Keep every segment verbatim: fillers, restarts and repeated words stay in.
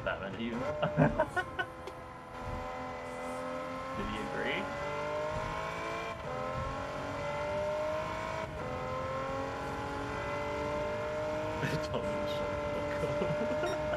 Batman, do you? Did he agree? They told me to shut the fuck up.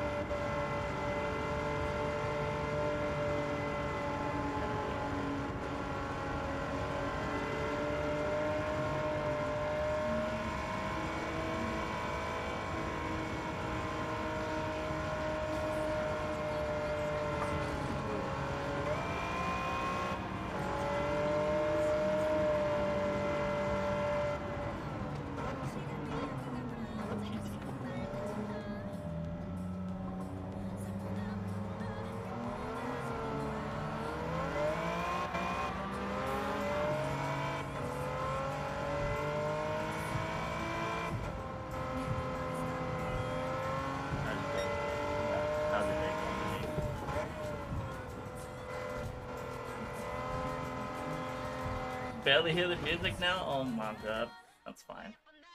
Barely hear the music now? Oh my god, that's fine.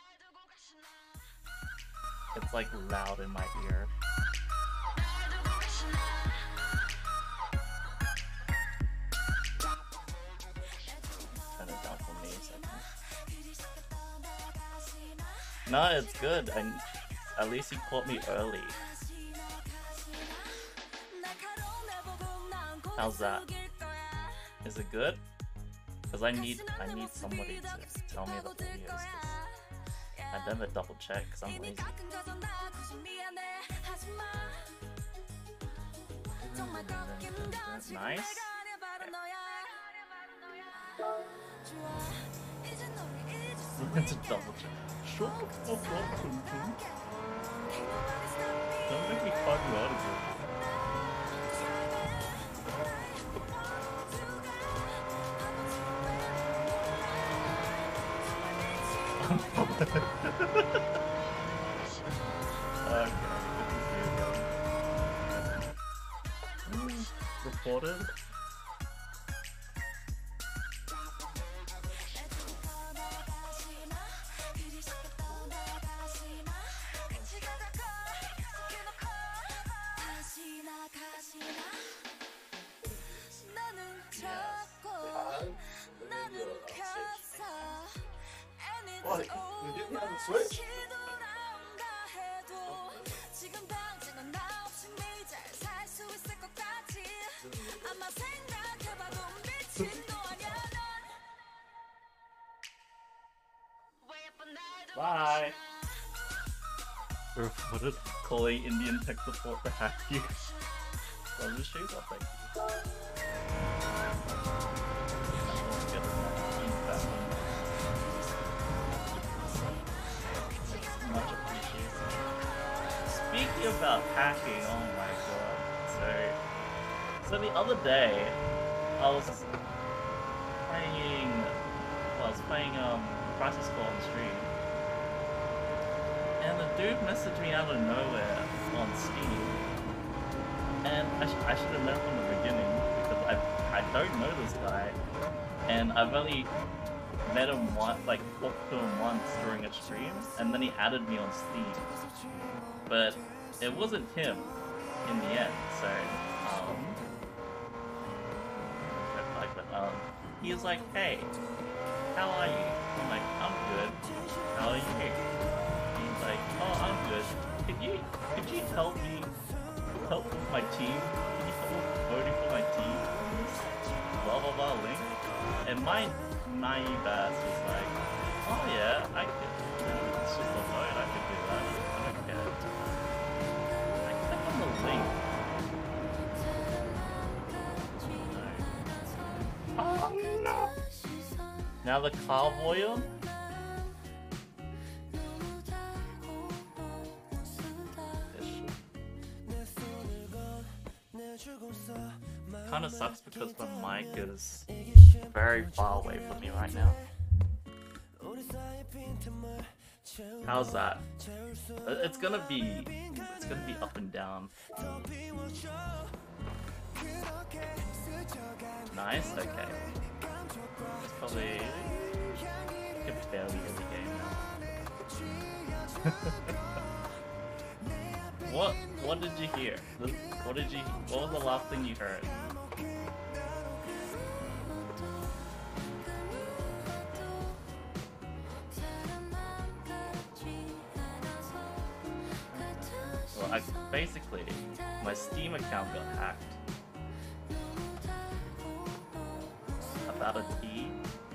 It's like loud in my ear. Turn it down for me a second. No, it's good. I, at least you caught me early. How's that? Is it good? Because I need I need somebody to tell me the audios, because I never double check because I'm lazy. Nice. Okay. To double check. Shut the fuck up, Tintin. Don't make me cut you out of here. Okay, good to see you again. Reported? What? You didn't have a Switch? Bye! Reported calling Indian tech support to hack you. Love the shoes, I'll thank you. Much appreciated. Speaking about hacking, oh my god. So, so the other day, I was playing, well, I was playing um, Crisis Core on stream. And the dude messaged me out of nowhere on Steam. And I, sh I should have met from the beginning, because I, I don't know this guy. And I've only met him once, like talked to him once during a stream, and then he added me on Steam. But it wasn't him in the end, so um, like, but, um he was like, "Hey, how are you?" I'm like, "I'm good. How are you?" He's like, "Oh, I'm good. Could you could you help me help with my team? Can you help with voting for my team? Blah blah blah link." And my naive ass was like, "Oh yeah, I could uh, super vote, I could do that. I don't care." I click on the link. No. Oh no! Now the car volume? Kinda sucks because my mic is very far away from me right now. How's that? It's gonna be it's gonna be up and down. Nice, okay. It's probably I can barely hear the game now. What what did you hear? What did you what was the last thing you heard? Well, I basically my Steam account got hacked. About a tea.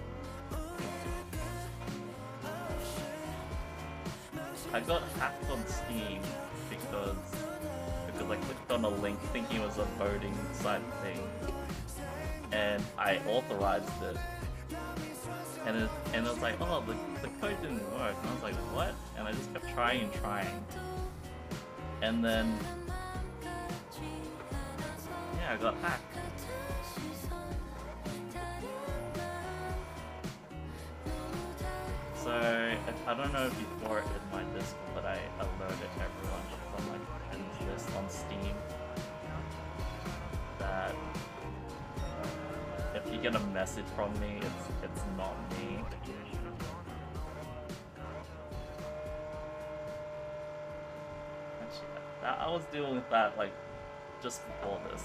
I got hacked on Steam because because I clicked on a link thinking it was a voting site thing, and I authorized it, and it and it was like, oh, the the code didn't work, and I was like, what? And I just kept trying and trying, and then yeah, I got hacked. So, I don't know if you saw it in my Discord, but I alerted everyone from my friends list on Steam that if you get a message from me, it's it's not me. Actually, I, I was dealing with that like just before this.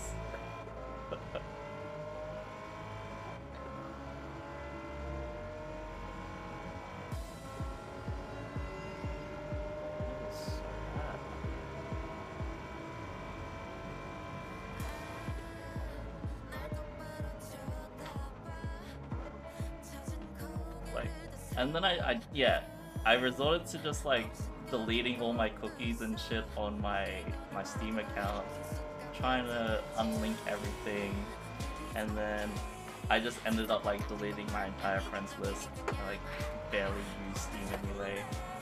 And then I, I, yeah, I resorted to just like deleting all my cookies and shit on my my Steam account, trying to unlink everything, and then I just ended up like deleting my entire friends list. I like barely use Steam anyway.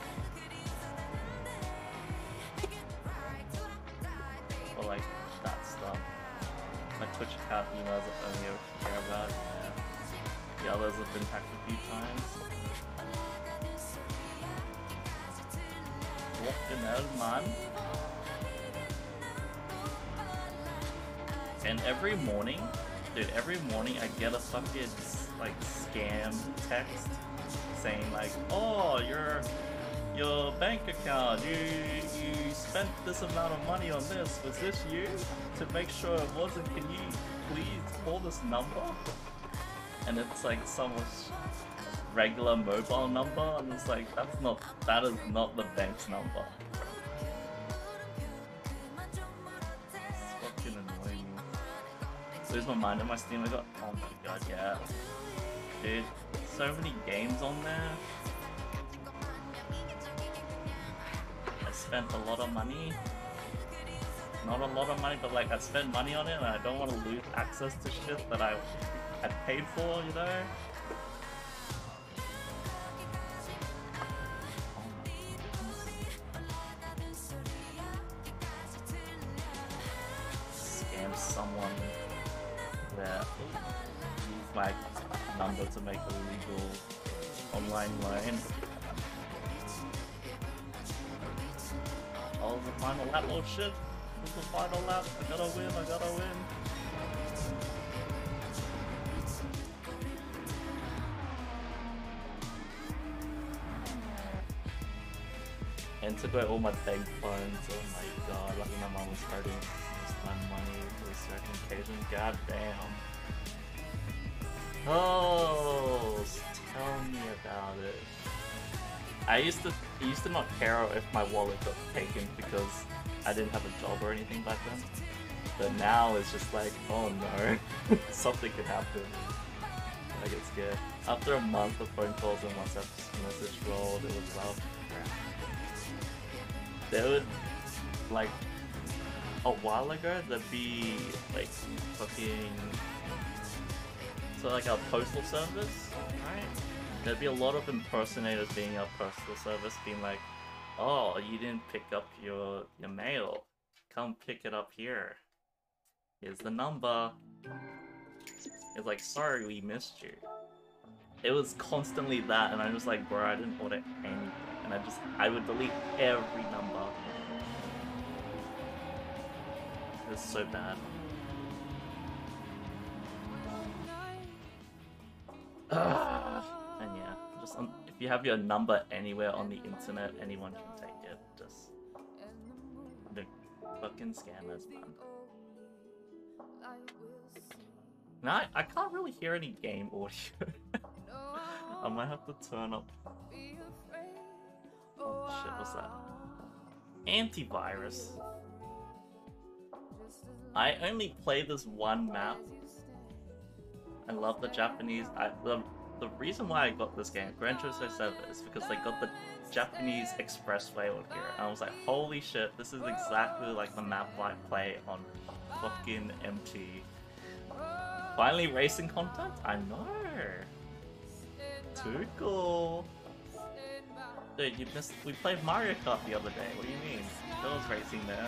Or like that stuff. My Twitch account emails are only I care about. Yeah. The others have been hacked a few times. Fucking hell, man. And every morning, dude, every morning I get a fucking like scam text saying like, oh, your your bank account, you you spent this amount of money on this. Was this you? To make sure it wasn't, can you please call this number? And it's like some regular mobile number, and it's like, that's not, that is not the bank's number. It's fucking annoying. Lose my mind in my Steam, I got, oh my god, yeah. Dude, so many games on there. I spent a lot of money. Not a lot of money, but like I spent money on it, and I don't want to lose access to shit that I I paid for, you know? Scam someone where use my number to make a legal online loan. Oh, the final lap, oh shit! This is the final lap, I gotta win, I gotta win. And took away all my bank funds. Oh my god, lucky my mom was hurting. Just my money for a certain occasion. God damn. Oh, tell me about it. I used to I used to not care if my wallet got taken because I didn't have a job or anything back then. But now it's just like, oh no, something could happen. I get scared. After a month of phone calls and WhatsApp message rolled, it was rough. There would, like, a while ago, there'd be, like, fucking, so like our postal service, right? There'd be a lot of impersonators being our postal service, being like, oh, you didn't pick up your, your mail. Come pick it up here. Here's the number. It's like, sorry, we missed you. It was constantly that, and I'm just like, bro, I didn't order anything. And I just, I would delete every number. It's so bad. Ugh. And yeah, just um, if you have your number anywhere on the internet, anyone can take it. Just don't, Fucking scammers, man. Now I, I can't really hear any game audio. I might have to turn up. Oh shit, what's that? Antivirus. I only play this one map. I love the Japanese. I the the reason why I got this game, Gran Turismo seven, is because they got the Japanese expressway on here. And I was like, holy shit, this is exactly like the map I play on fucking M T. Finally racing content? I know. Too cool. Dude, you missed. We played Mario Kart the other day. What do you mean? There was racing there.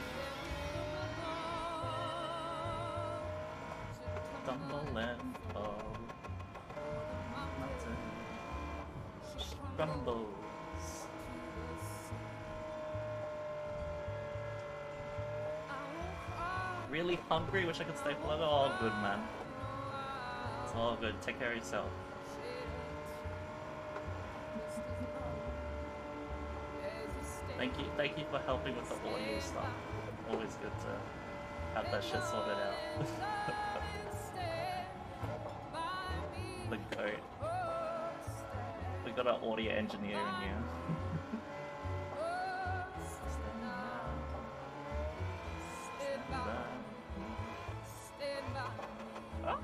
Stumble and fall. Mountain crumbles. Really hungry? Wish I could stay for longer. All good, man. It's all good. Take care of yourself. Thank you, thank you for helping with the audio stuff. Always good to have that shit sorted out. The goat. We got an audio engineer in here. Oh.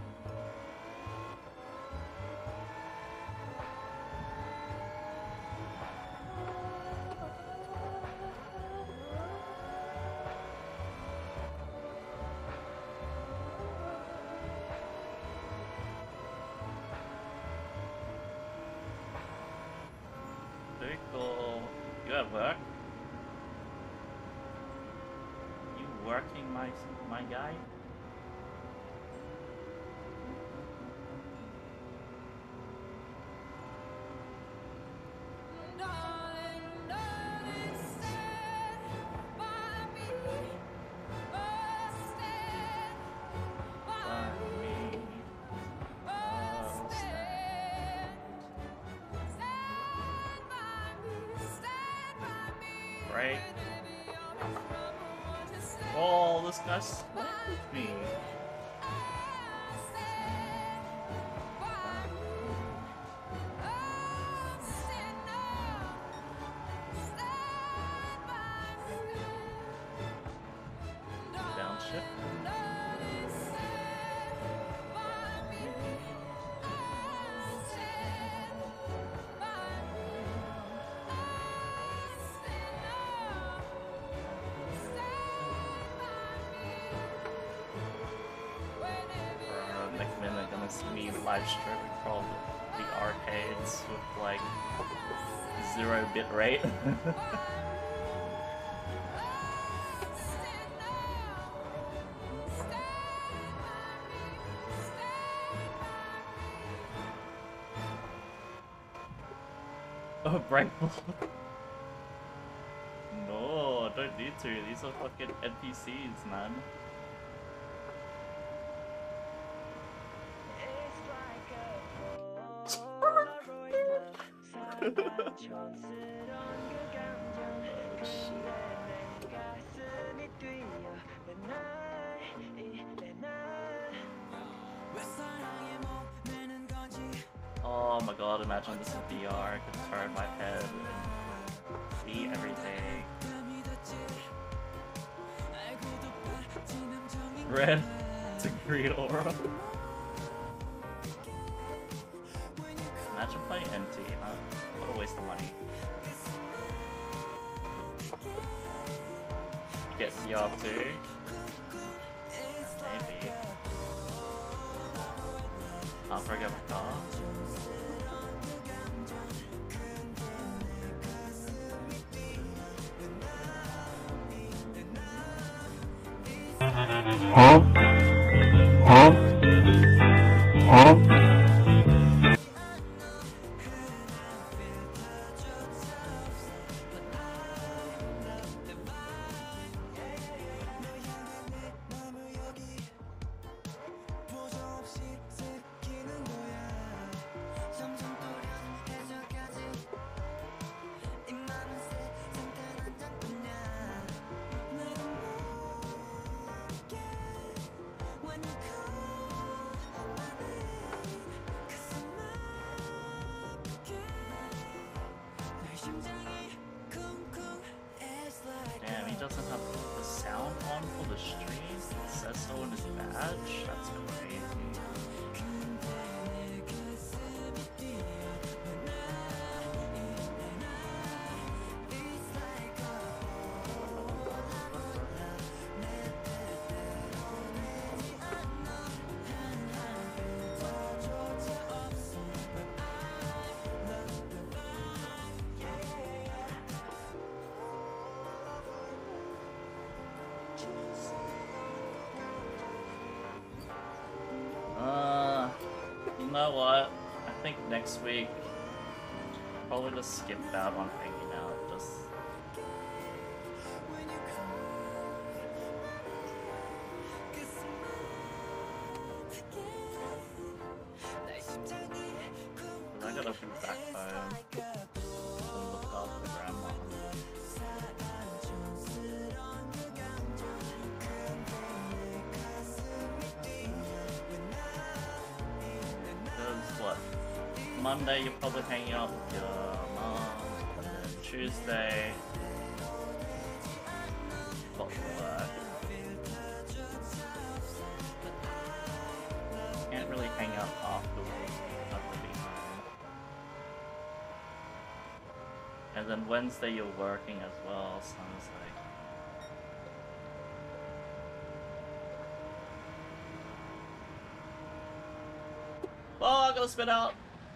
Very cool. You at work? You working, my my guy? Right? Oh, this guy slept with me. Downshift. Me live streaming from the arcades with like zero bit rate. Oh, breakball. No, don't need to. These are fucking N P Cs, man. Oh my god, imagine this is V R. I could turn my head and see everything. Red to green aura. Imagine playing M T, huh? What a waste of money. Get V R too? Maybe. I'll forget my car. Huh? Huh? Huh? doesn't have the sound on for the stream. It says so in his badge. That's crazy. Uh, you know what? I think next week probably just skip out on hanging out. Just I gotta be back home to look after grandma. What? Monday you're probably hanging out with your mom, and then Tuesday got work. Can't really hang out afterwards after being home. And then Wednesday you're working as well, so it's like oh, I gotta spit out.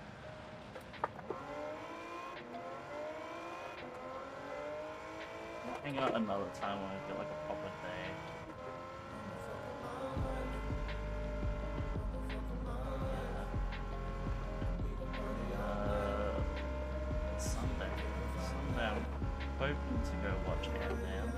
I'll hang out another time when I feel like a proper day. Uh, Sunday. Sunday I'm hoping to go watch Ant-Man.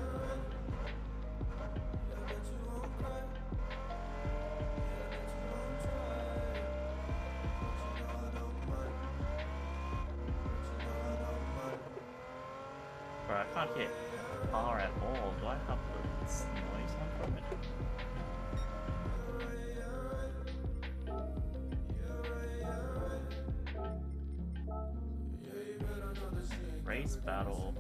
I can't get car at all. Do I have the noise on from it? Race battle.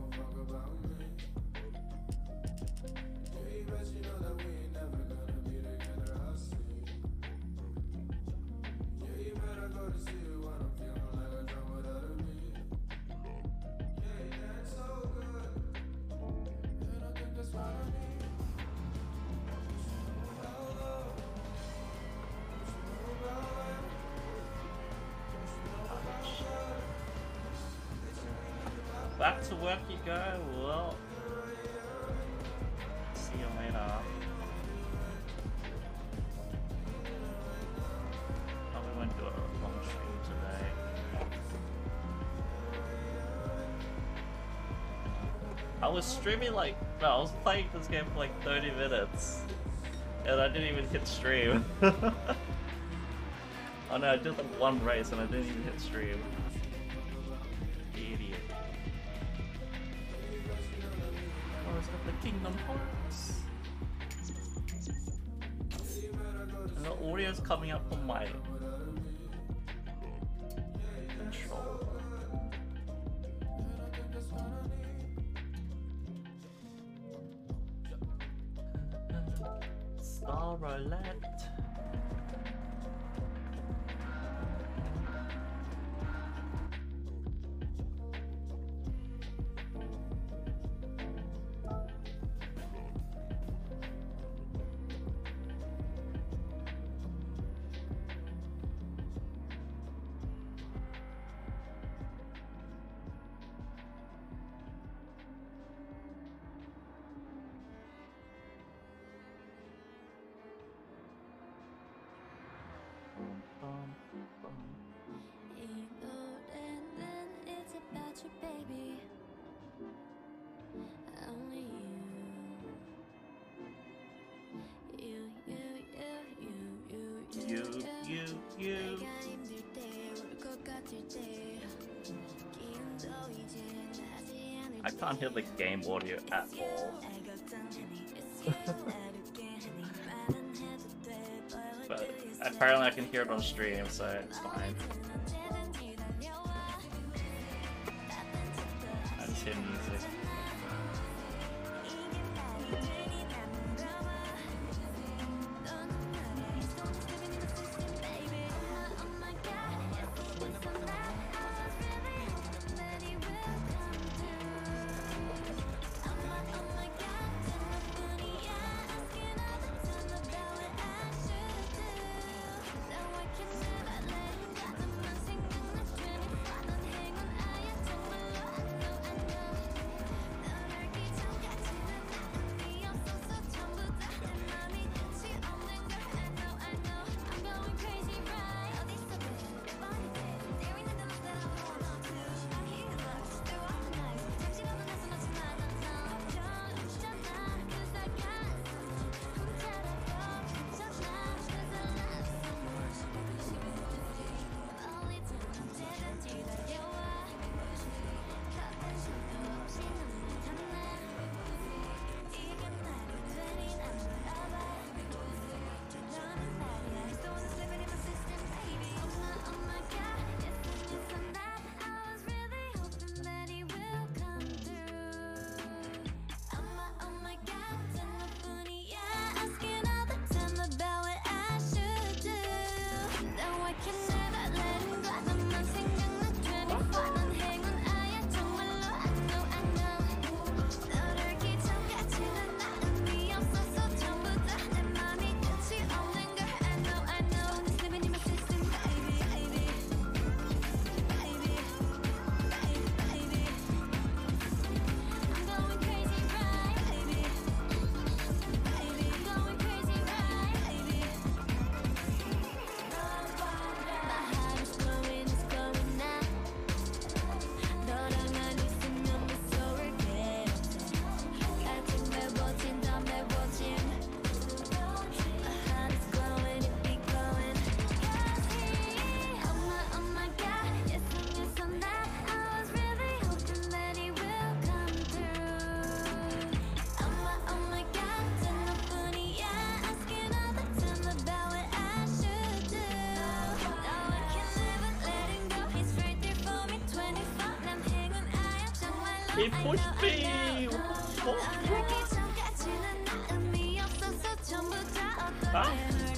Back to work you go. Well, see you later. Probably won't do a long stream today. I was streaming like, no, I was playing this game for like thirty minutes, and I didn't even hit stream. Oh no, I did like one race and I didn't even hit stream. Idiot. Of the Kingdom Hearts. And the audio's coming up on my controller. Star Roulette. You, you, you. I can't hear the game audio at all. But apparently I can hear it on stream, so it's fine. I just hear music. He pushed me! What? Huh?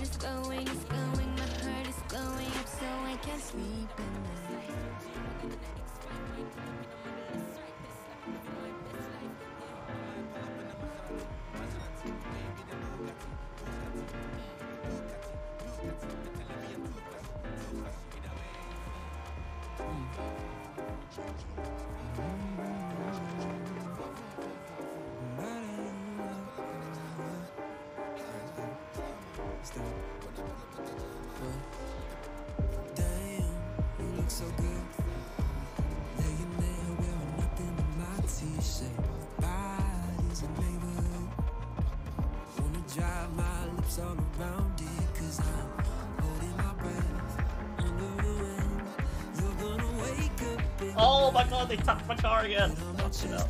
Oh my god, they topped my car again! Fucking hell.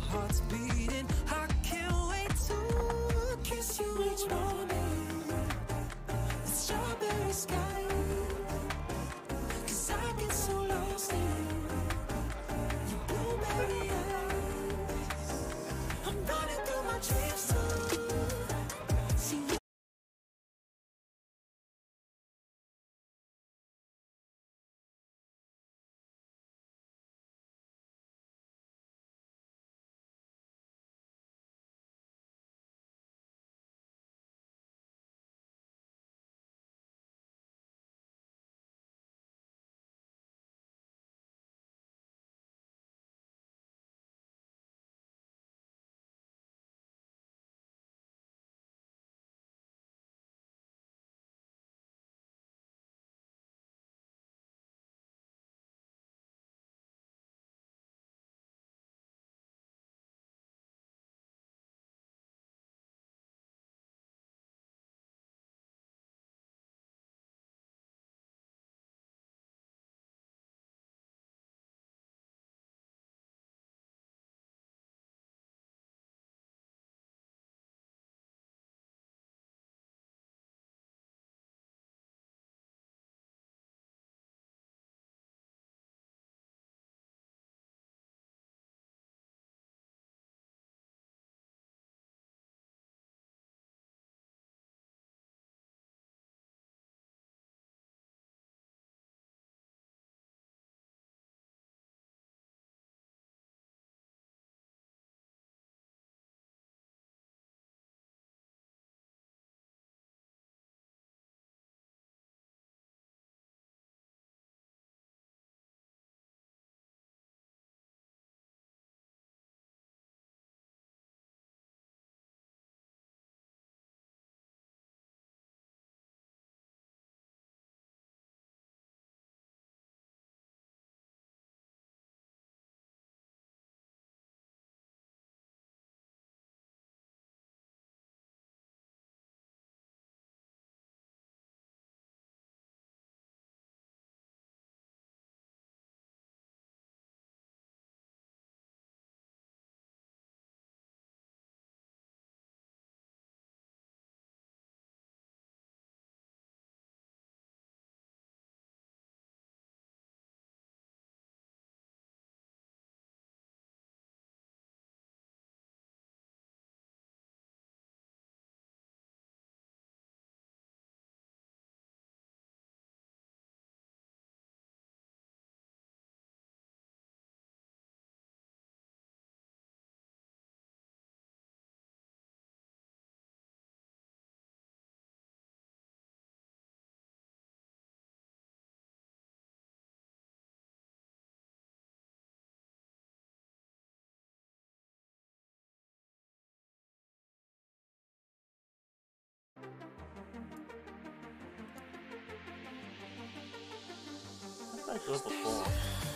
I do it before.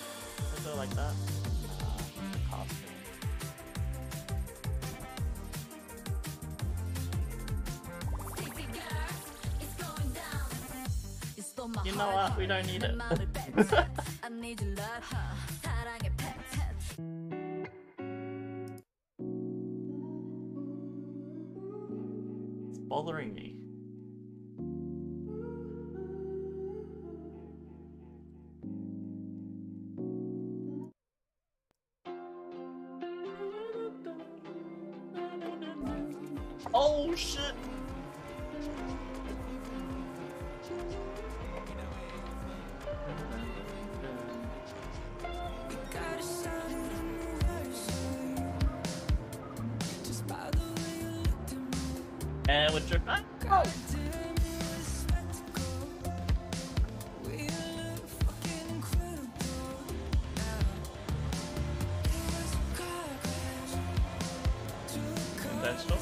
I do it like that. Nah, the costume. You know what? We don't need it. It's bothering me. shit! And with your back, oh. Conventional.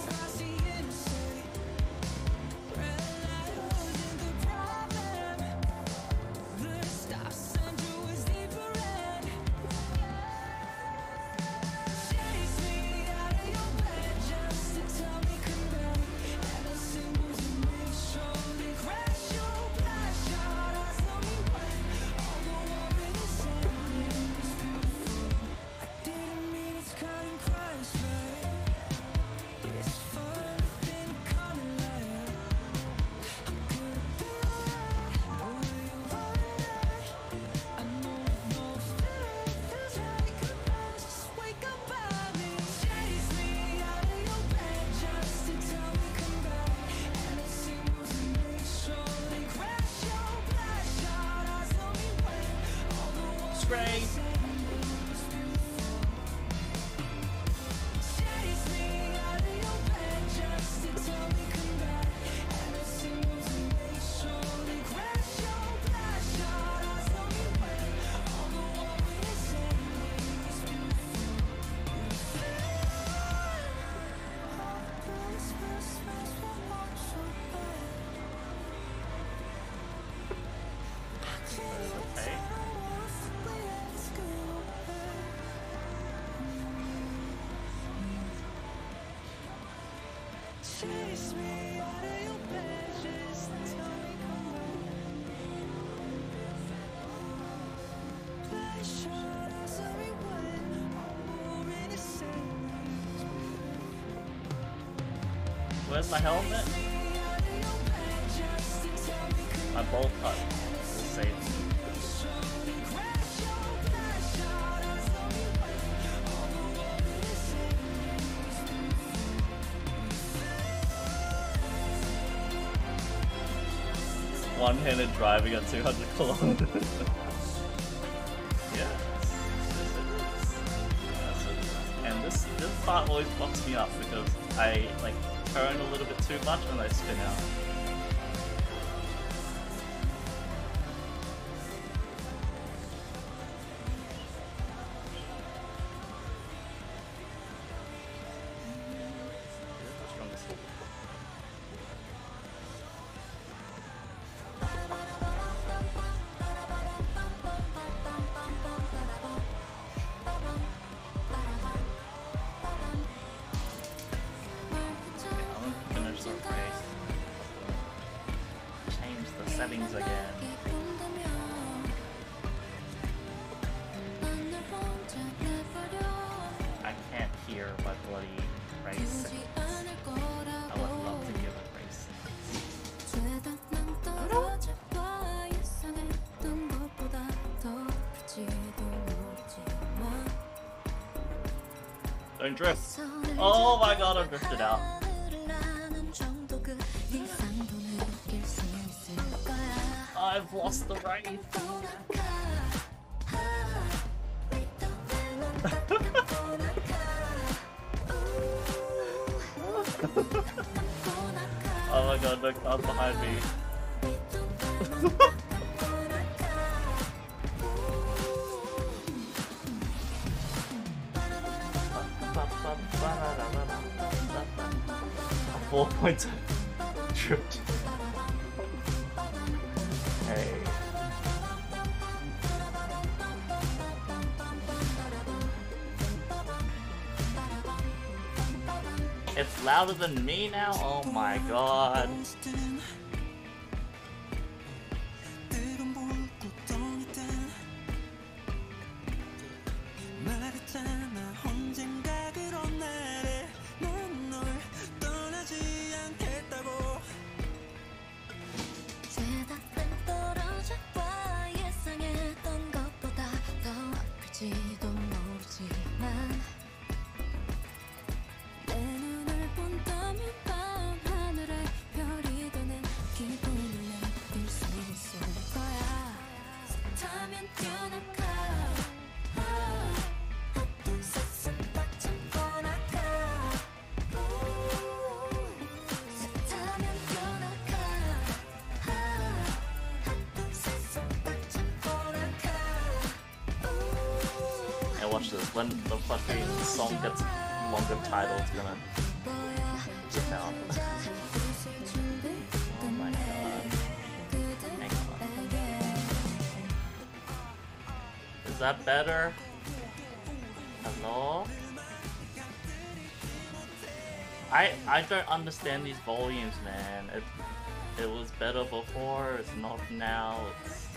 Spray. Okay. Where's my helmet? My bolt cut will save me. One-handed driving at two hundred kilometers. Yes, yes it is. Yes it is. And this this part always fucks me up because I like turn a little bit too much and I spin out. Settings again. I can't hear my bloody race settings. I would love to give it race settings. Don't drift. Oh my god, I drifted out. I've lost the right. Oh my god, the car's behind me. Four points tripped. Hey. It's louder than me now? Oh my god. 내 눈을 본다면 밤 Yeah, watch this. When the fucking song gets longer title, it's gonna get out. Oh my god. Hang on. Is that better? Hello? I I don't understand these volumes, man. It it was better before, it's not now. It's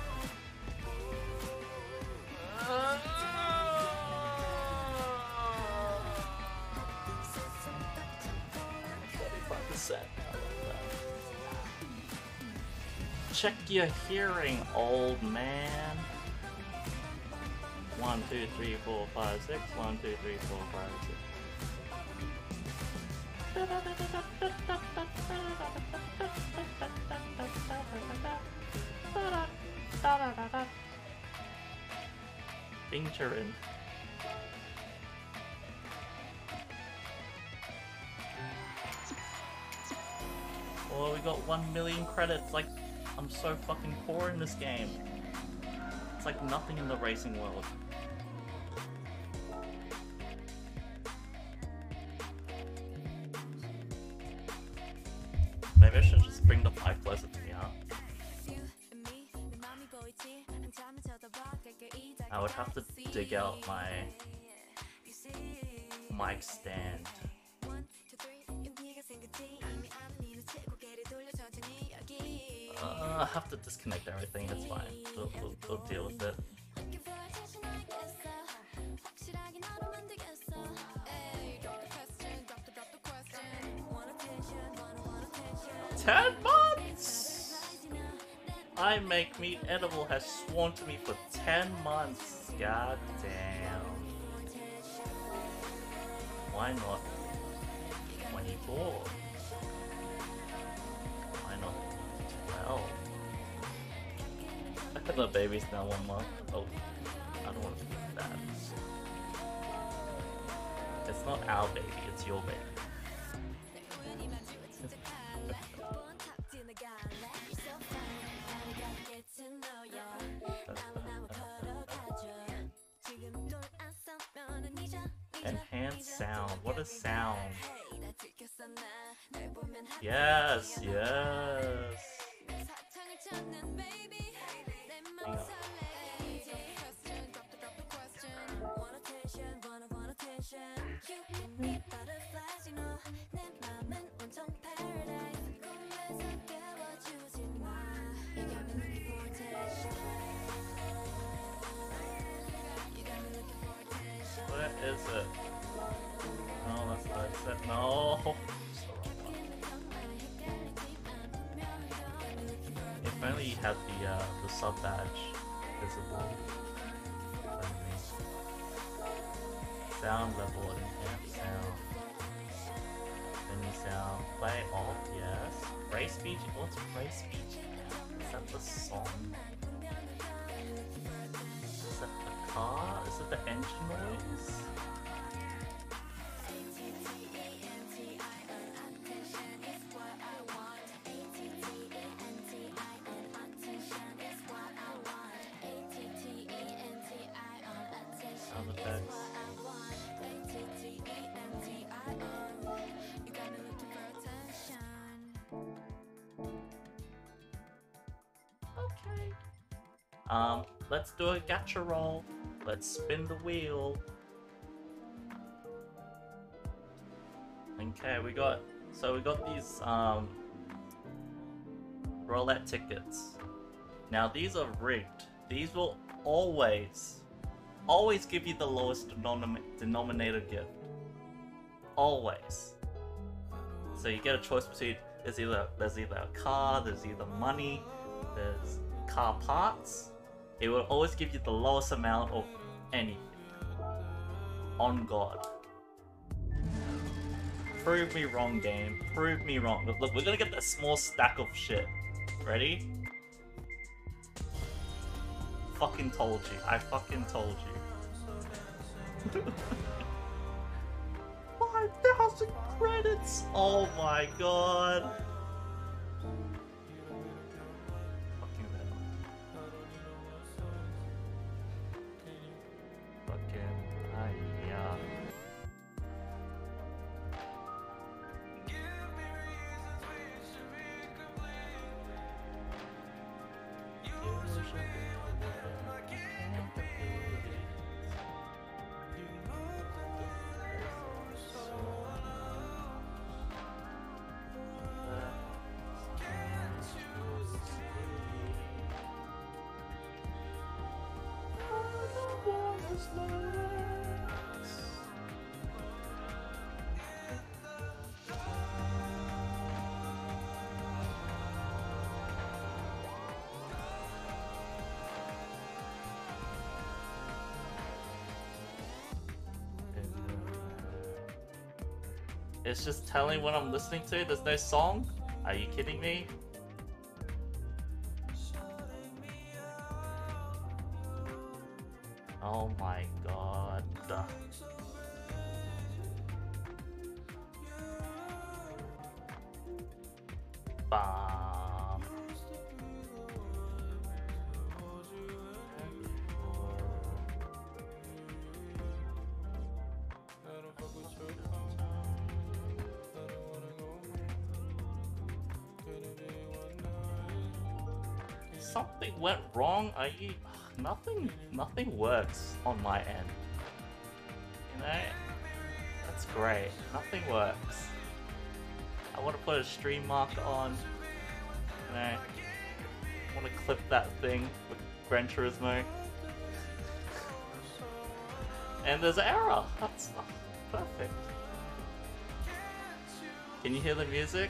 forty-five percent. Check your hearing, old man. One, two, three, four, five, six. One, two, three, four, five, six. Featuring. Oh, we got one million credits. Like, I'm so fucking poor in this game. It's like nothing in the racing world. Maybe I should just bring the mic closer to me, huh? I would have to dig out my mic stand. Uh, I have to disconnect everything, it's fine. We'll, we'll, we'll deal with it. Ten months! I Make Meat Edible has sworn to me for ten months. God damn. Why not twenty-four? Why not twelve? The baby's now one month. Oh, I don't want to do that. It's not our baby, it's your baby. Enhanced sound. What a sound. Yes, yes. Hang on. What is it? No, that's not it. No. If only you had the uh, the sub badge visible. Sound level, enhanced sound. Menu sound. Play off, yes. Race speech. What's race speech? Is that the song? Is that the car? Is it the engine noise? Sound effects. Okay. Um, let's do a gacha roll. Let's spin the wheel. Okay, we got so we got these um roulette tickets. Now these are rigged. These will always always give you the lowest denom denominator gift. Always. So you get a choice between there's either there's either a car, there's either money, there's car parts. It will always give you the lowest amount of anything. On God. Prove me wrong, game. Prove me wrong. Look, look, we're gonna get that small stack of shit. Ready? Fucking told you. I fucking told you. five thousand credits! Oh my god. Fucking hell. Fucking It's just telling what I'm listening to. There's no song? Are you kidding me? Oh my god. Bam. Something went wrong? Are you... Nothing, nothing works on my end. You know? That's great. Nothing works. I want to put a stream marker on. You know? I want to clip that thing with Gran Turismo. And there's an error. That's oh, perfect. Can you hear the music?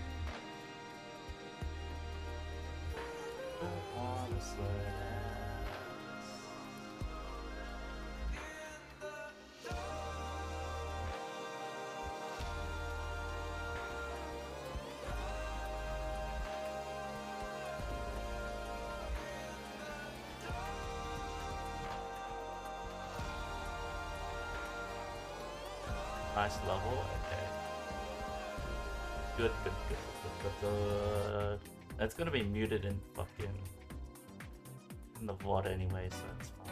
Nice level, okay. Good, good, good, good, good, good. It's gonna be muted in fucking in the V O D anyway, so it's fine.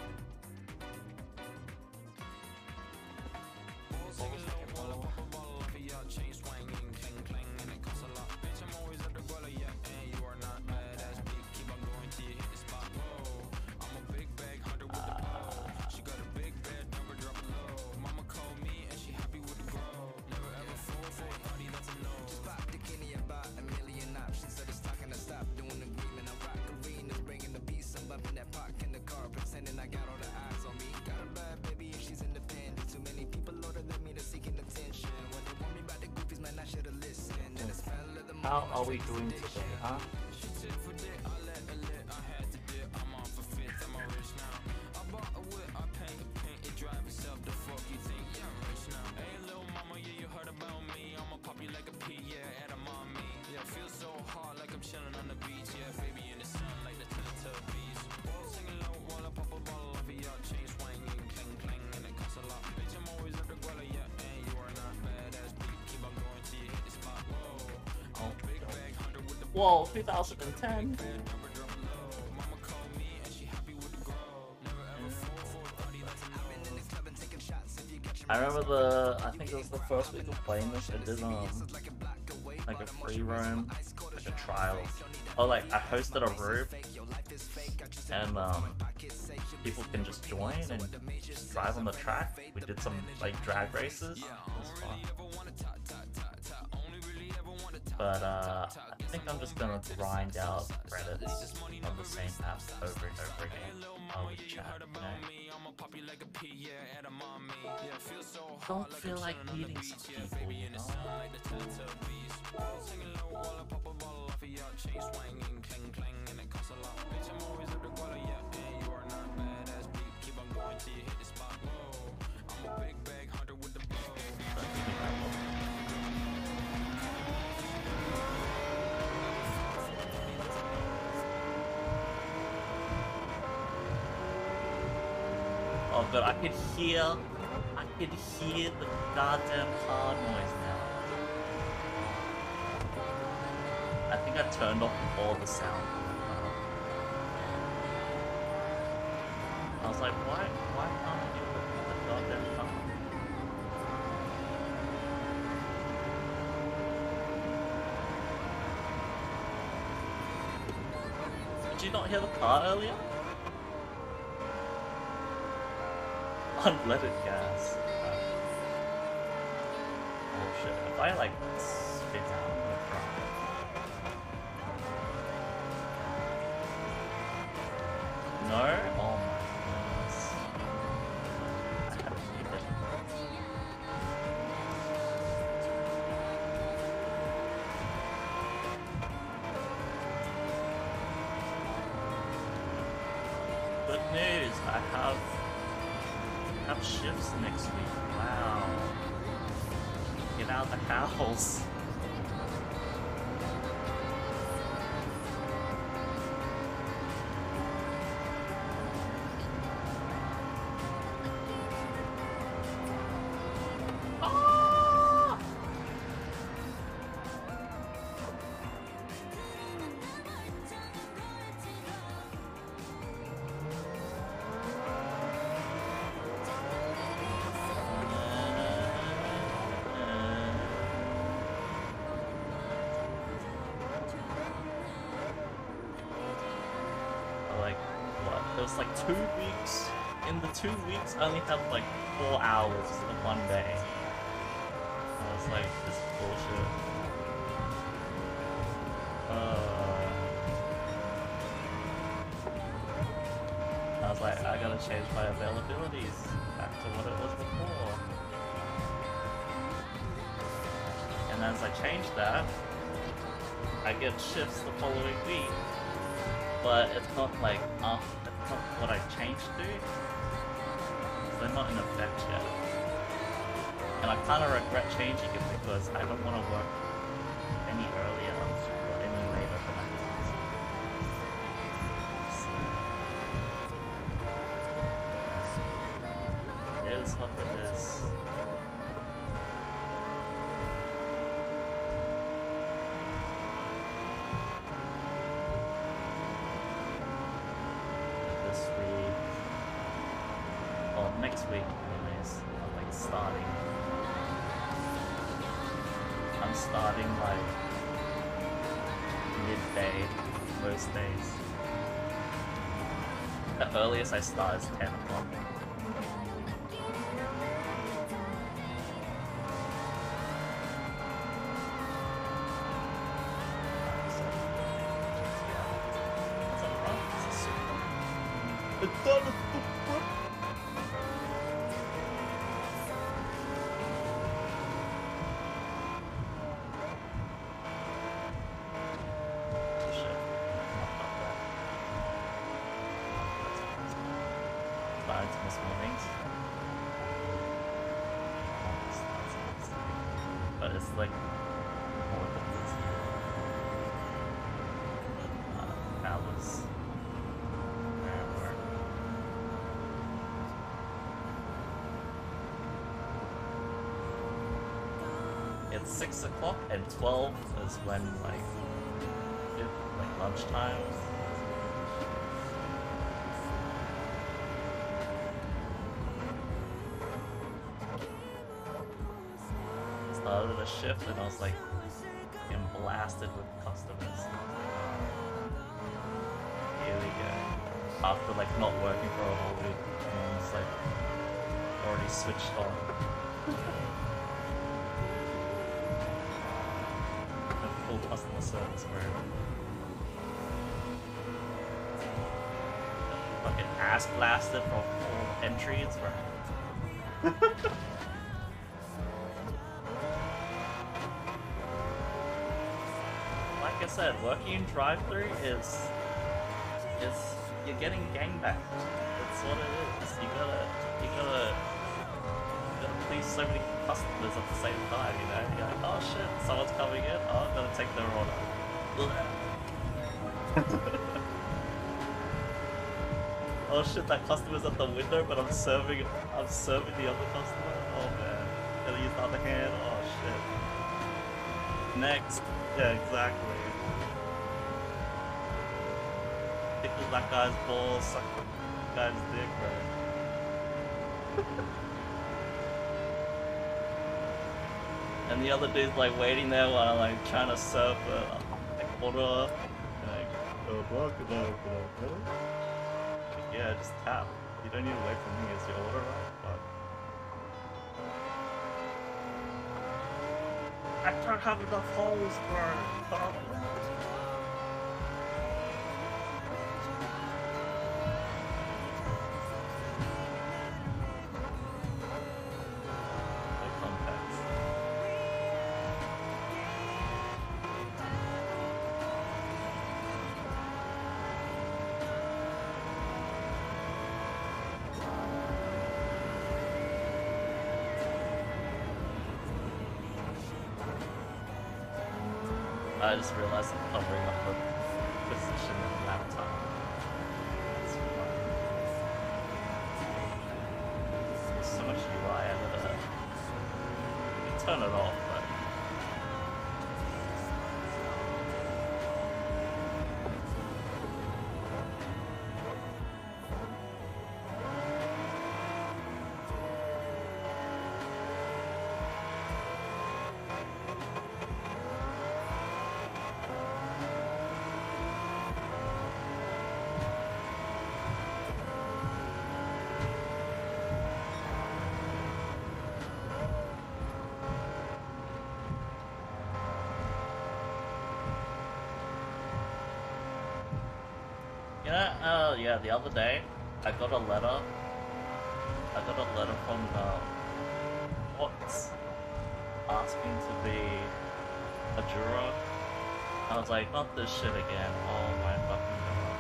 How are we doing today, huh? Whoa, two thousand ten. I remember the, I think it was the first week of playing this, I did um, like a free roam, like a trial. Oh, like I hosted a room, and um, people can just join and just drive on the track. We did some like drag races, it was fun. But uh, I think I'm just gonna grind out credits on the same map over and over again uh, with chat, you know? Don't feel like meeting some people, you know? Oh god, I could hear, I could hear the goddamn car noise now. I think I turned off all the sound. I was like, why, why can't I hear the, the goddamn car? Did you not hear the car earlier? Unleaded gas. Oh shit, if I like spit out, I'm gonna cry. No? Oh my goodness. I have to keep it. Good news, I have have shifts next week. Wow. Get out of the house. It was like two weeks. In the two weeks, I only had like four hours in one day. I was like, this is bullshit. Uh, I was like, I gotta change my availabilities back to what it was before. And as I change that, I get shifts the following week. But it's not like after. Not what I changed to, so they're not in effect yet. And I kind of regret changing it because I don't want to work any earlier or any later than I did. So, it is what it is. Next week, anyways, I'm like starting. I'm starting like midday most days. The earliest I start is ten o'clock. It's done. But it's like more than this. Uh, hours. Wherever. It's six o'clock and twelve is when like it, like lunchtime. Started a shift and I was like getting blasted with customers. Here we go. After like not working for a whole week, and it's like already switched on. Full customer service, bro. Fucking ass blasted from full entries, bro. Like I said, working in drive-thru is is you're getting gangbanged. That's what it is. You gotta you gotta you gotta please so many customers at the same time, you know? You're like, oh shit, someone's coming in, oh I'm gonna take their order. Oh shit, that customer's at the window, but I'm serving I'm serving the other customer. Oh man. Gotta use the other hand, oh shit. Next. Yeah, exactly. Tickle that guy's balls, suck that guy's dick, bro. And the other dude's like waiting there while I'm like trying to serve the like, order. Like, oh, bro, could I, could I get it? Like, yeah, just tap. You don't need to wait for me, it's your order, right? But I don't have enough holes, bro. Oh. I just realized I'm covering up the position in the laptop. That's fun. There's so much U I, I gotta turn it off, but yeah, uh, yeah, the other day, I got a letter, I got a letter from the courts asking to be a juror. I was like, not this shit again, oh my fucking god.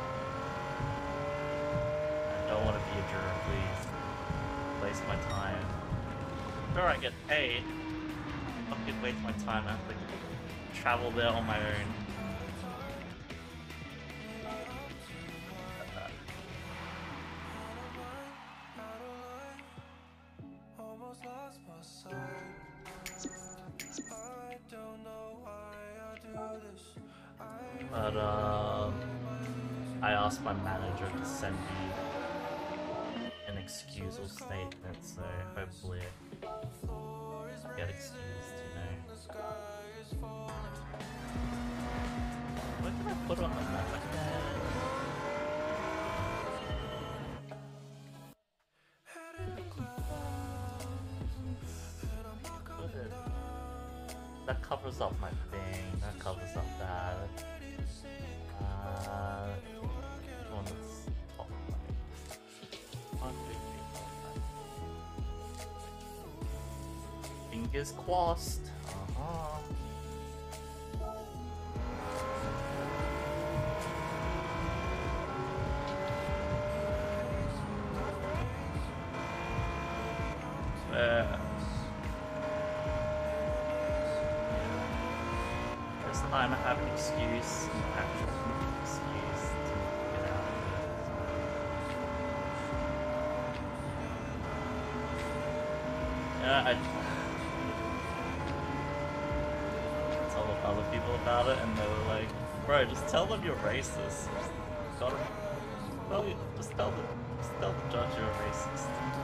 I don't want to be a juror, please. Waste my time. Sure, I get paid. Fucking waste my time, I have to travel there on my own. But um, I asked my manager to send me an excusal statement, so hopefully I'll get excused, you know. What can I put on the map again? Put it. That covers up my thing, that covers up that. Uh, which one is top right? One, two, three, four, five. Fingers crossed. Uh-huh. Uh, this time I have an excuse, an actual excuse to get out of it. Yeah, I told other people about it and they were like, bro, just tell them you're racist. Got it. Well, just tell them, just tell the judge you're a racist.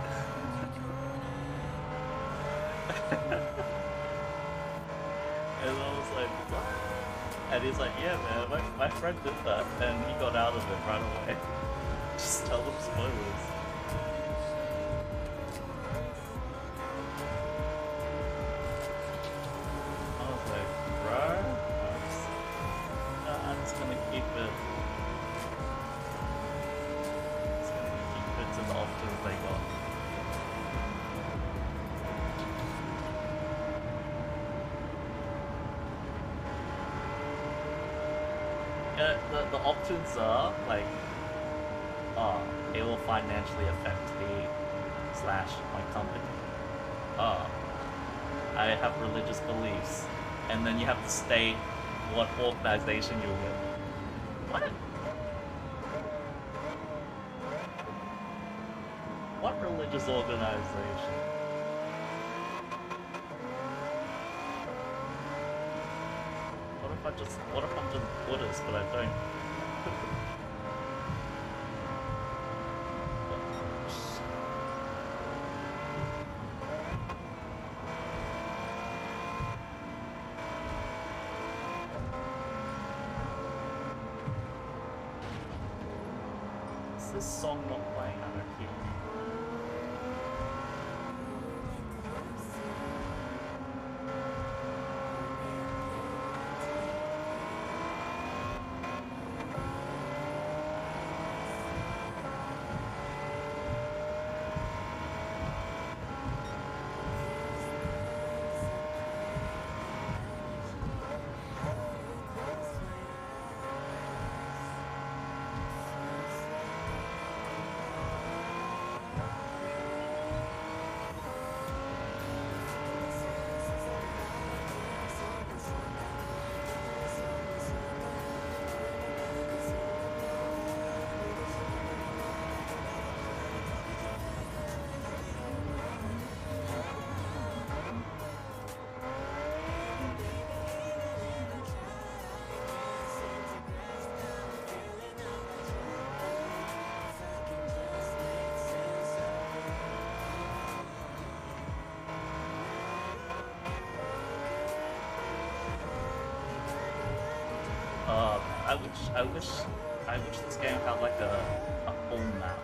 And I was like, what? And he's like, yeah man, my, my friend did that and he got out of it right away. Just tell them spoilers. I was like, bro, I'm just, uh, I'm just gonna keep it. Just gonna keep it to the options they got. Yeah, the, the options are like, oh, it will financially affect me slash my company. Oh, I have religious beliefs, and then you have to state what organization you're with. What? What religious organization? What if I just, what if I'm just Buddhist, but I don't? Is this song not playing? I don't hear it. Uh, I wish, I wish, I wish this game had like a, a full map.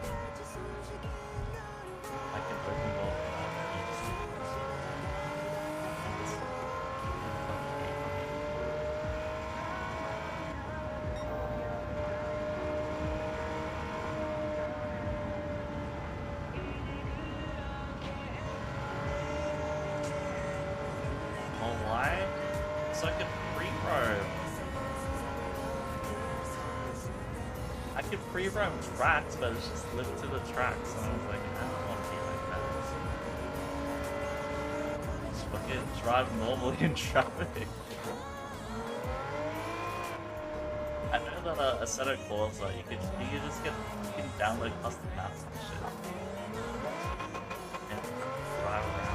Like an open world map. Oh, why? So I could free roam. I could free roam tracks, but it's just live to the tracks, and I was like, I don't want to be like that. Just fucking drive normally in traffic. I know that uh, a set of calls that you could you could just get you can download custom maps and shit. And drive around.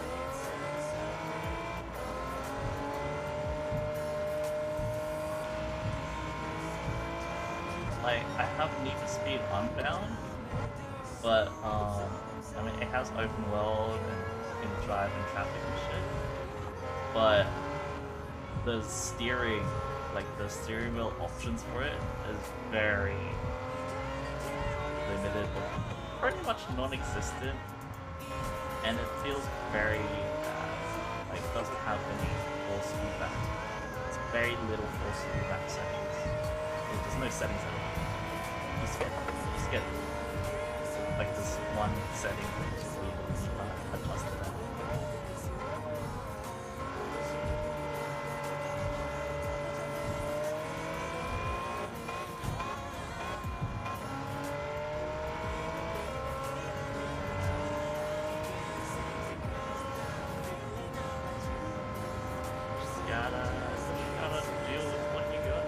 Like, I have Need for Speed Unbound, but, um, I mean, it has open world and you can drive in traffic and shit, but the steering, like, the steering wheel options for it is very limited, pretty much non-existent, and it feels very bad. Like, it doesn't have any force feedback. It's very little force feedback settings. There's no settings at all. You just get, you just get like this one setting which is weird and you uh, adjust to that. Just gotta, just gotta deal with what you got.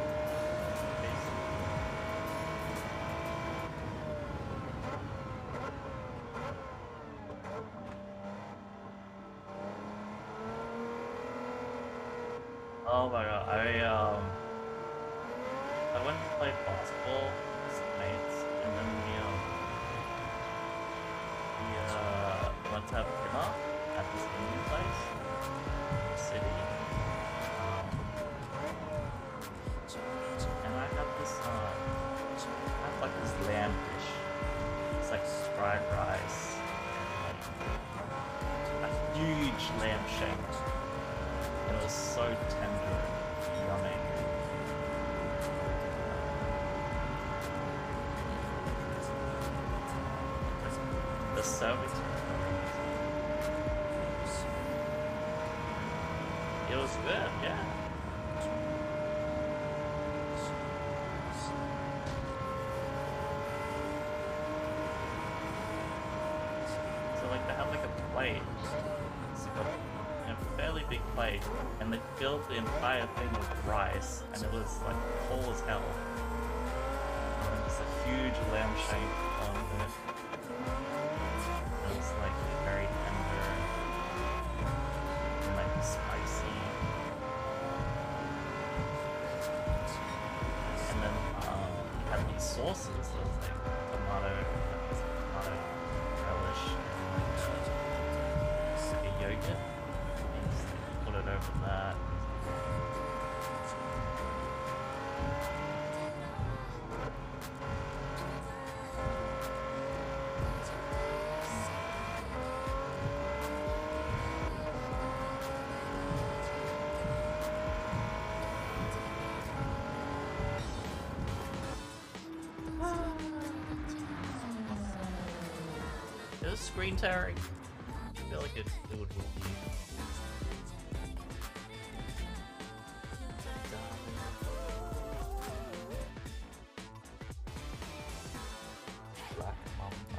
Oh my god, I um I went to play basketball with some mates, and then we um we uh went to have dinner at this Indian place in the city. Um, and I had this um I had like this lamb dish. It's like fried rice and like a huge lamb shank. It was so tender and yummy. The service. It was good, yeah. So like they have like a plate. It's like a, a fairly big plate, and they filled the entire thing with rice, and it was like full as hell. And it's a huge lamb shank on it. It was like very tender and like spicy. And then um, you had these sauces. There was like tomato, tomato relish, and like a yogurt. And just like, put it over that. It was screen tearing. I feel like it, it would rule you. Black Mamba.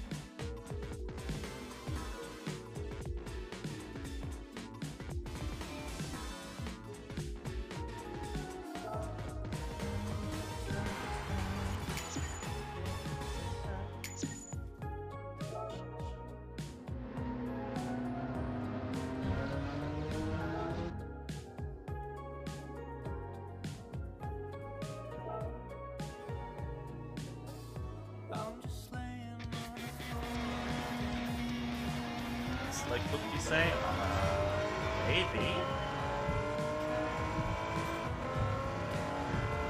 It's like, what did you say? Uh, maybe?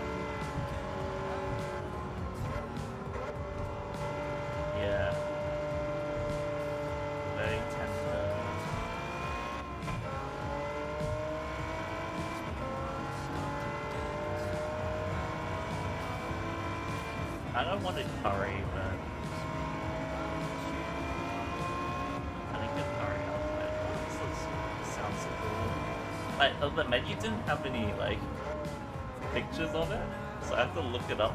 I don't want a curry, but I think a curry outside. Oh, this looks, sounds so cool. Like, uh, the menu didn't have any like pictures of it, so I have to look it up.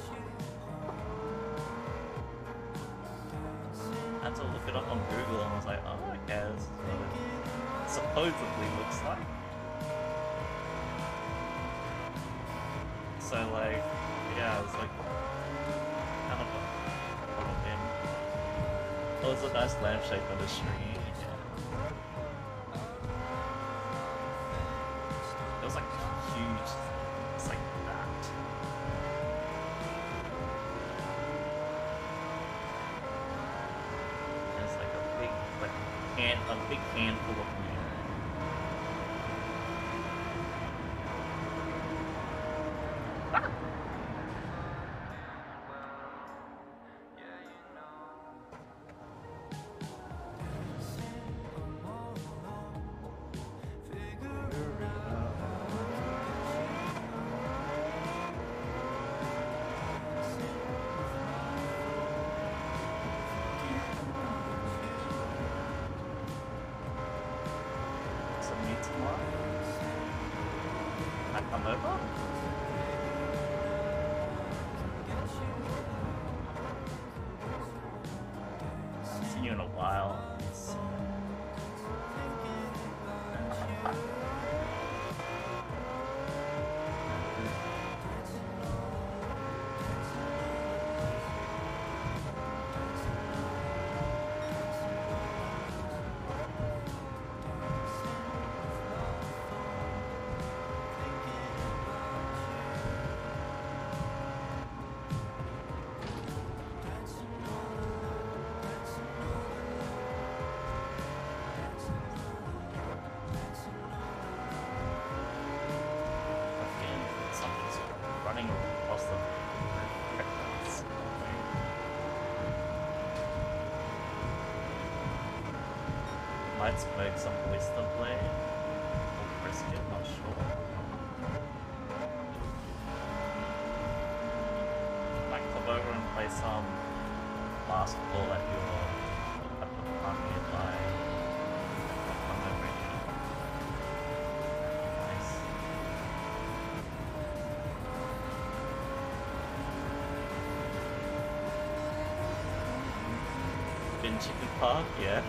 I had to look it up on Google, and I was like, oh, okay, this is what it supposedly looks like. So like, yeah, it's like kind of a little bit. Oh, it's a nice lampshade on the screen. Yeah. It was like huge. It's like that. And it's like a big, like hand, a big handful of meat. Come over? See you in a while. Might smoke some oyster blade or brisket, not sure. Might come over and play some basketball at your at the park nearby. Come over here. Nice. Been Chicken Park, yeah.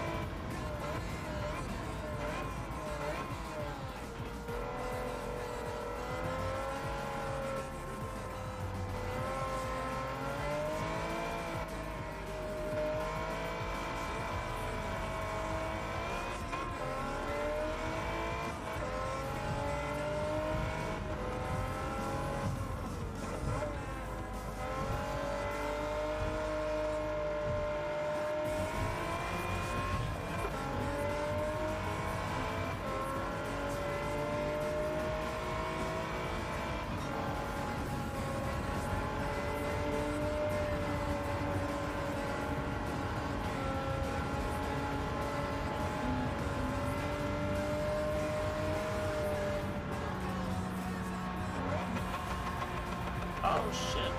Oh shit.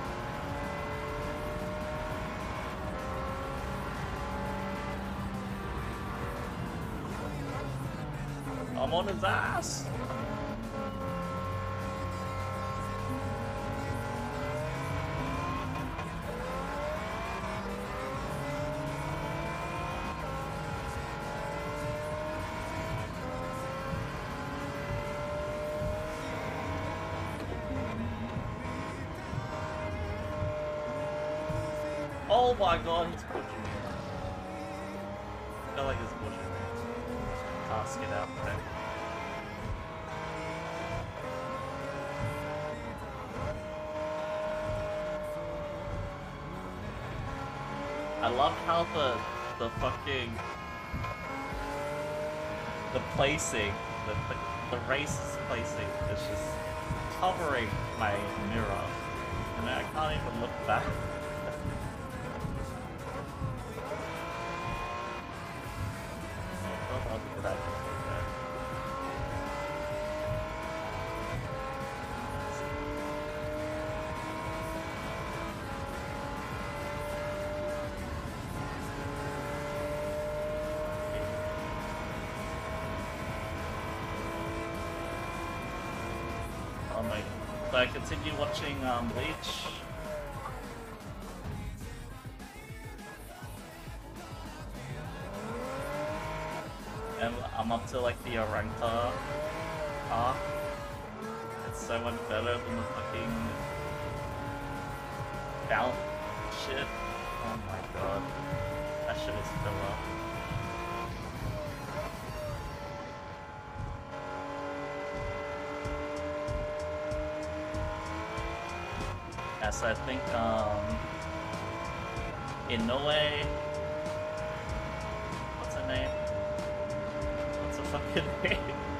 I'm on his ass. Oh my god, he's pushing me. I feel like he's pushing me. Can't get out there. I love how the the fucking the placing, the the, the race placing is just covering my mirror, and I can't even look back. So I continue watching um, Bleach. And I'm up to like the Arranca arc. It's so much better than the fucking Bout shit. Oh my god. That shit is filler. Yes, I think um Inoue, what's her name? What's her fucking name?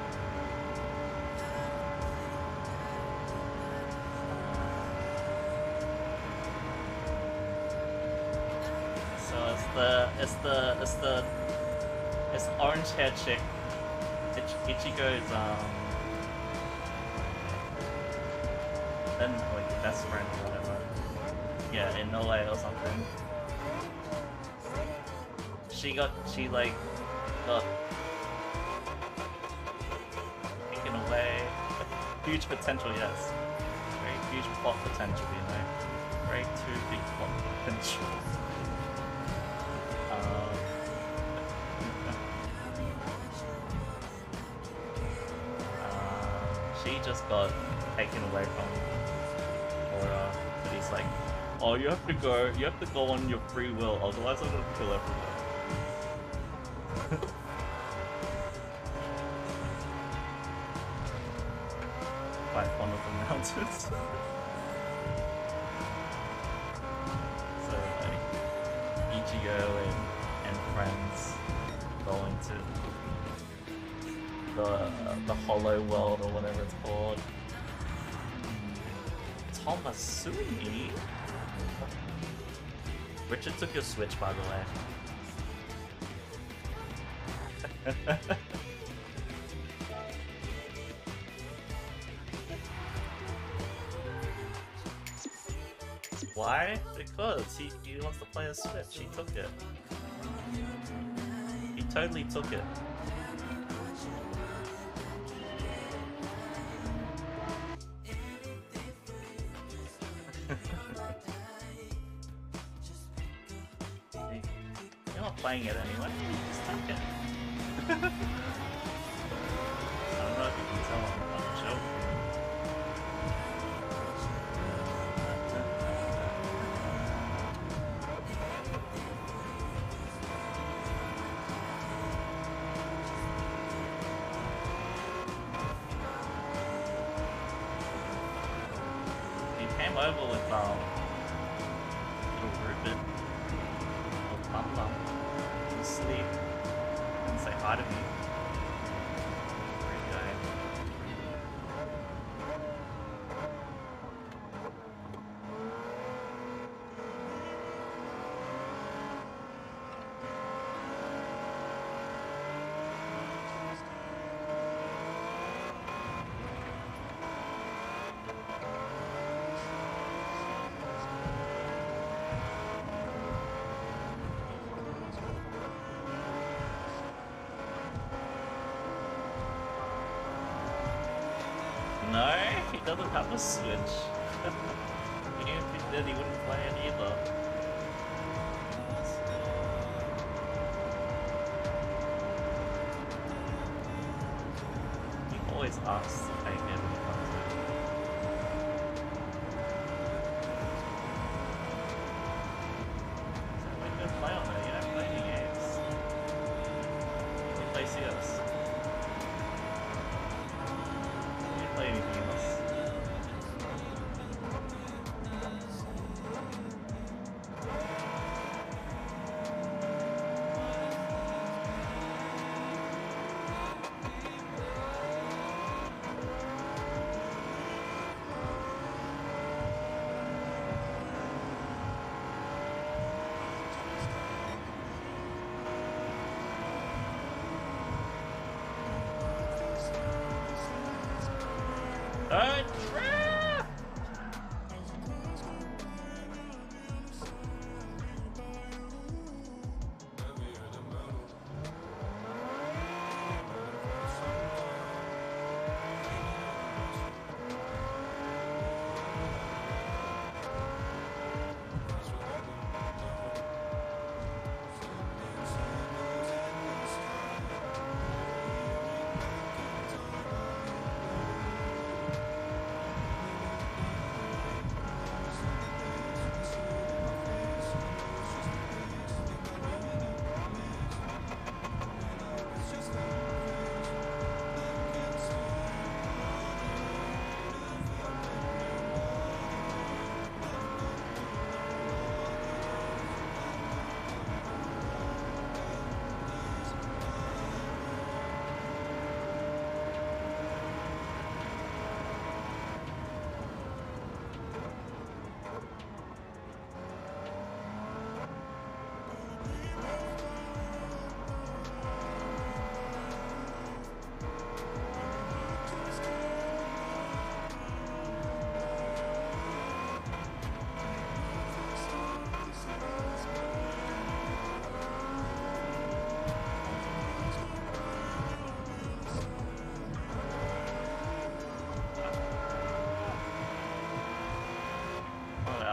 So it's the it's the it's the it's the orange hair chick. Ich Ichigo's um then like the best friend or whatever. Yeah, in no way or something. She got she like got taken away. Huge potential, yes. Very huge plot potential, you know. Very too big plot potential. Um, uh, she just got taken away from Aura, but he's like, oh, you have to go, you have to go on your free will, otherwise I'm gonna kill everyone. Quite fond of the mountains. So like, Ichigo and, and friends going to the, uh, the Hollow World or whatever it's called. Tomasumi? Richard took your Switch, by the way. Why? Because he, he wants to play a Switch. He took it. He totally took it. You're not playing it anyway. Just take it. I don't know if you can tell on the fucking show. He came over with um little Rupert or Bum Bum to sleep and say hi to me. Great guy. No, he doesn't have a Switch. Even if he did, he wouldn't play it either. He always asks to take it when he comes in. So we can play on it, you don't play any games. You play C S. Play anything else.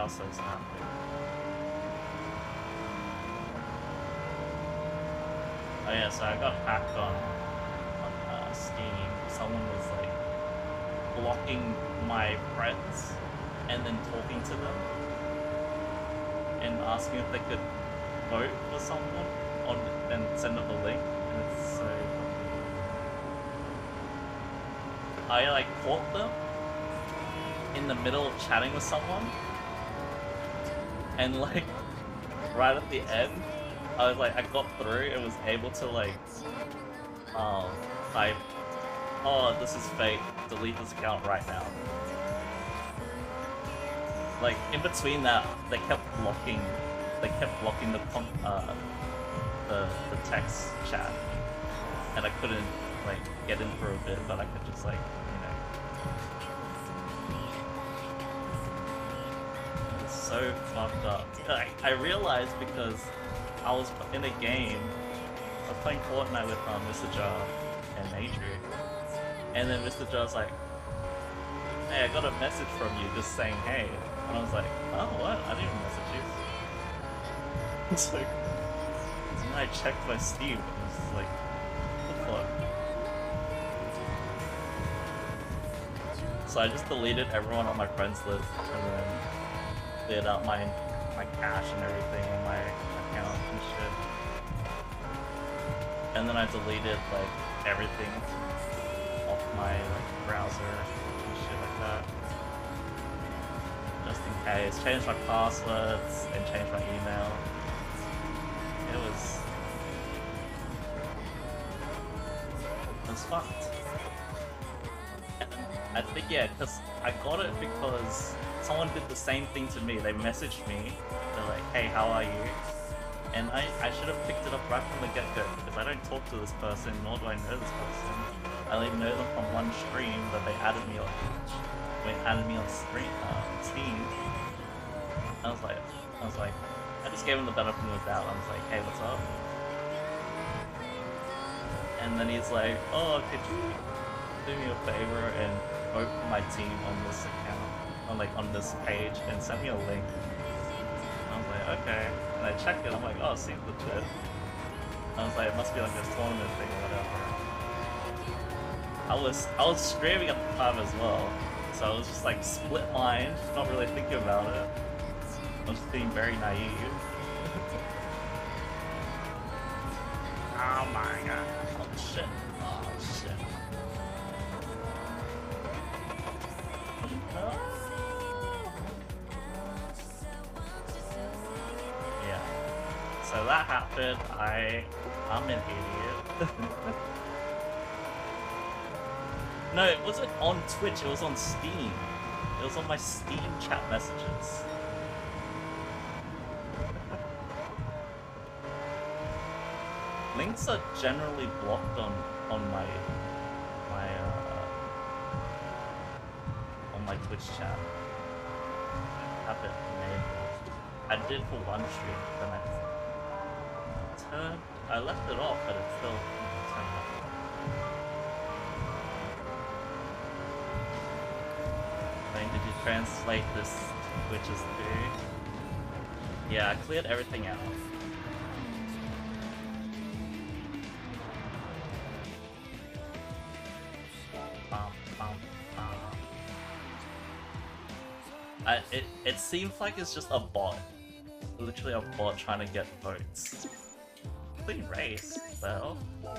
was so happy. Oh yeah, so I got hacked on on uh, Steam. Someone was like blocking my friends and then talking to them and asking if they could vote for someone on and send them a link. And it's so I like caught them in the middle of chatting with someone, and like right at the end I was like I got through and was able to like um type, oh, this is fake, delete this account right now. Like in between that they kept blocking they kept blocking the com uh the the text chat, and I couldn't like get in for a bit, but I could just like, you know. It's so fucked up. I, I realized because I was in a game, I was playing Fortnite with um, Mister Jar and Adrian, and then Mister Jar's like, hey, I got a message from you just saying hey, and I was like, oh, what? I didn't even message you. It's like, and I checked my Steam, and it's just like, what the fuck? So I just deleted everyone on my friends list, and then cleared out my my cache and everything on my account and shit. And then I deleted like everything off my like browser and shit like that. Just in case. Changed my passwords and changed my email. It was it was fucked. I think, yeah, because I got it because someone did the same thing to me. They messaged me, they're like, hey, how are you? And I, I should have picked it up right from the get-go, because I don't talk to this person, nor do I know this person. I only know them from one stream that they added me on they added me on stream, uh, Steam. I was like, I was like, I just gave him the benefit of the doubt. I was like, hey, what's up? And then he's like, oh, could you do me a favor and vote for my team on this account, on like on this page, and send me a link. And I was like, okay. And I checked it. I'm like, oh, seems legit. I was like, it must be like this tournament thing or whatever. I was I was streaming at the time as well, so I was just like split mind, not really thinking about it. I was just being very naive. Oh my god! Oh shit! Oh shit! Yeah. So that happened. I, I'm an idiot. No, it wasn't on Twitch. It was on Steam. It was on my Steam chat messages. Links are generally blocked on on my my uh, on my Twitch chat. I have it enabled. I did for one stream, then I turned. I left it off, but it's still turned off. Then did you translate this Twitch's through? Yeah, I cleared everything out. I, it, it seems like it's just a bot. Literally a bot trying to get votes. Clean race, though.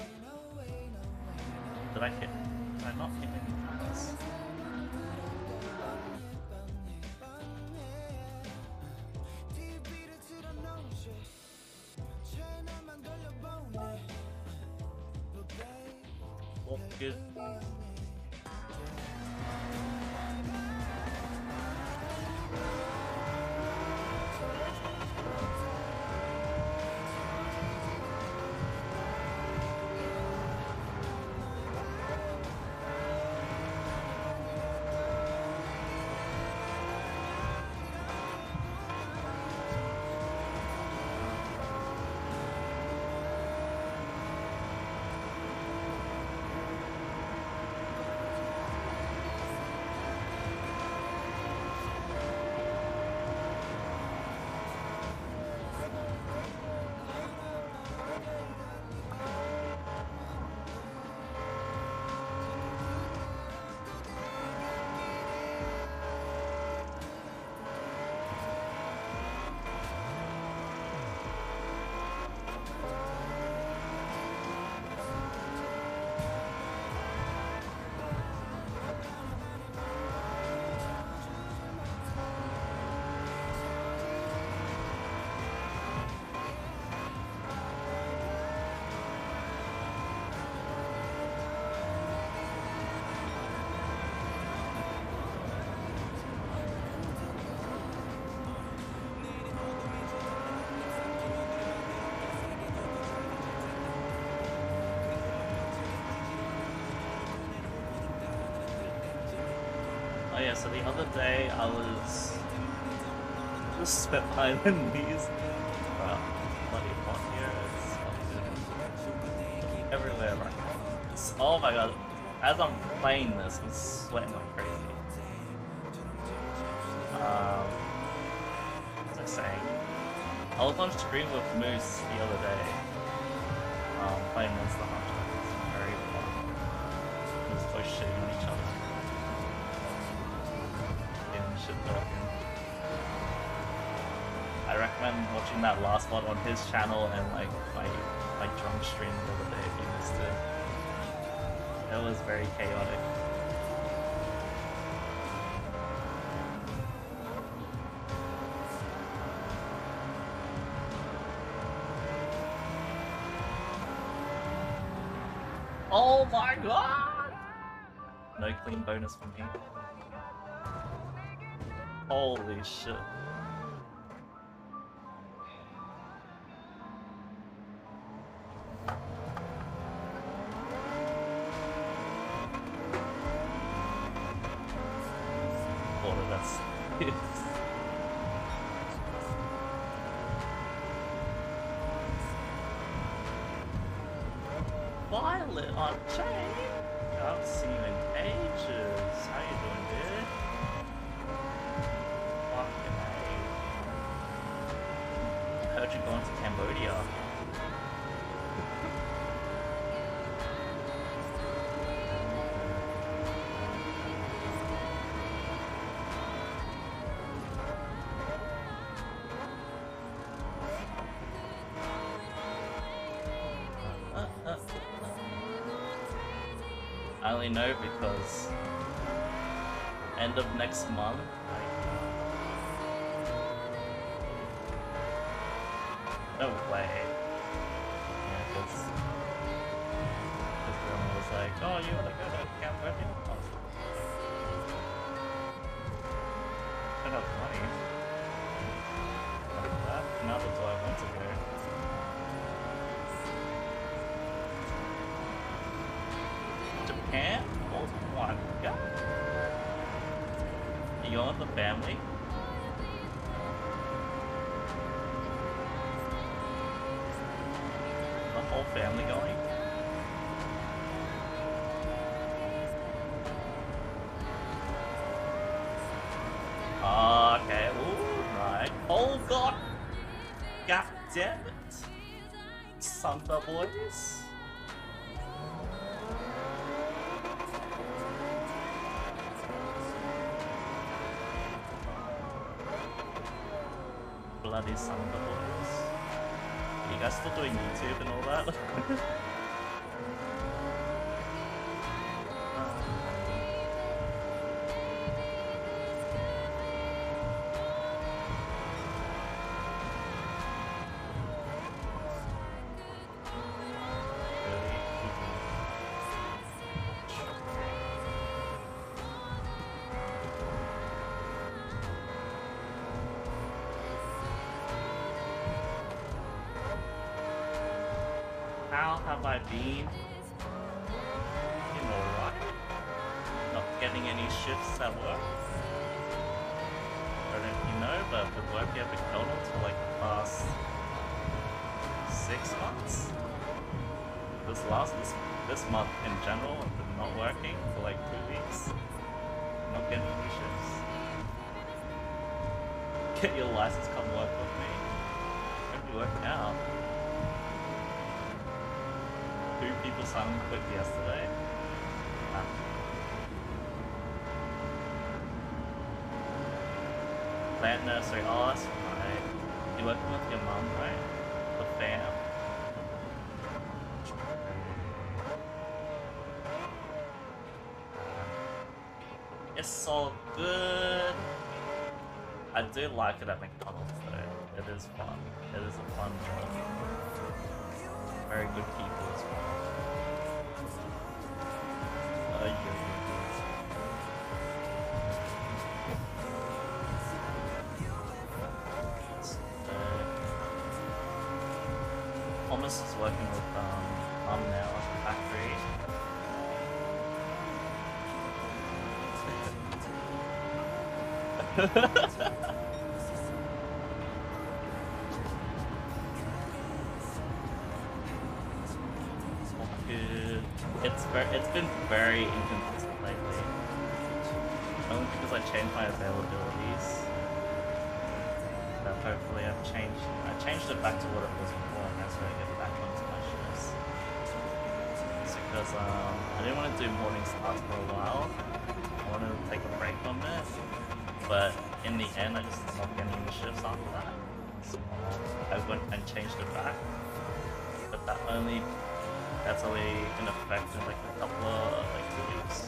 Did I hit? Did I not hit any numbers? Well, good. The other day I was just spitfiring these. Wow, bloody hot here. It's everywhere right now. It's, oh my god. As I'm playing this, I'm sweating like crazy. Um, what was I saying? I was on stream with Moose the other day. Um, playing Monster Hunter. It's very fun. Just both shitting on each other. And shit talking. I recommend watching that last one on his channel and like my my drunk stream the other day if you missed it. It was very chaotic. Oh my god! No clean bonus from me. Holy shit. Order that's Violet on chain? I haven't seen you in ages. How you doing, dude? Fucking A. I heard you're going to Cambodia. I only know because end of next month, like, no way. Yeah, because this girl was like, oh, you wanna go to Cambodia? I was like, I don't have money. Like that, now that's why I want to go. Japan? Oh my god. You going with the family? The whole family going? Okay, ooh, right. Oh god! God damn it! Santa boys? Bloody Santa boys. Are you guys still doing YouTube and all that? How have I been? You know, right? Not getting any shifts at work. I don't know if you know, but I've been working at McDonald's for like the past six months. This last this this month in general, I've been not working for like two weeks. Not getting any shifts. Get your license, come work with me. Hope you work out. Two people signed quick yesterday. Ah. Plant nursery, oh that's right. You're working with your mum, right? The fam. It's so good. I do like it at McDonald's though. It is fun. It is a fun job. Very good people as well. Uh, yeah. Thomas is working with um, mum now at the factory. Good. It's very, it's been very inconsistent lately. Only because I changed my availabilities. But hopefully I've changed I changed it back to what it was before, and that's when I get back onto my shifts. It's because um I didn't want to do morning starts for a while. I wanted to take a break from it. But in the end I just stopped getting any shifts after that. So I went and changed it back. But that only that's only in effect in like a couple of like two weeks.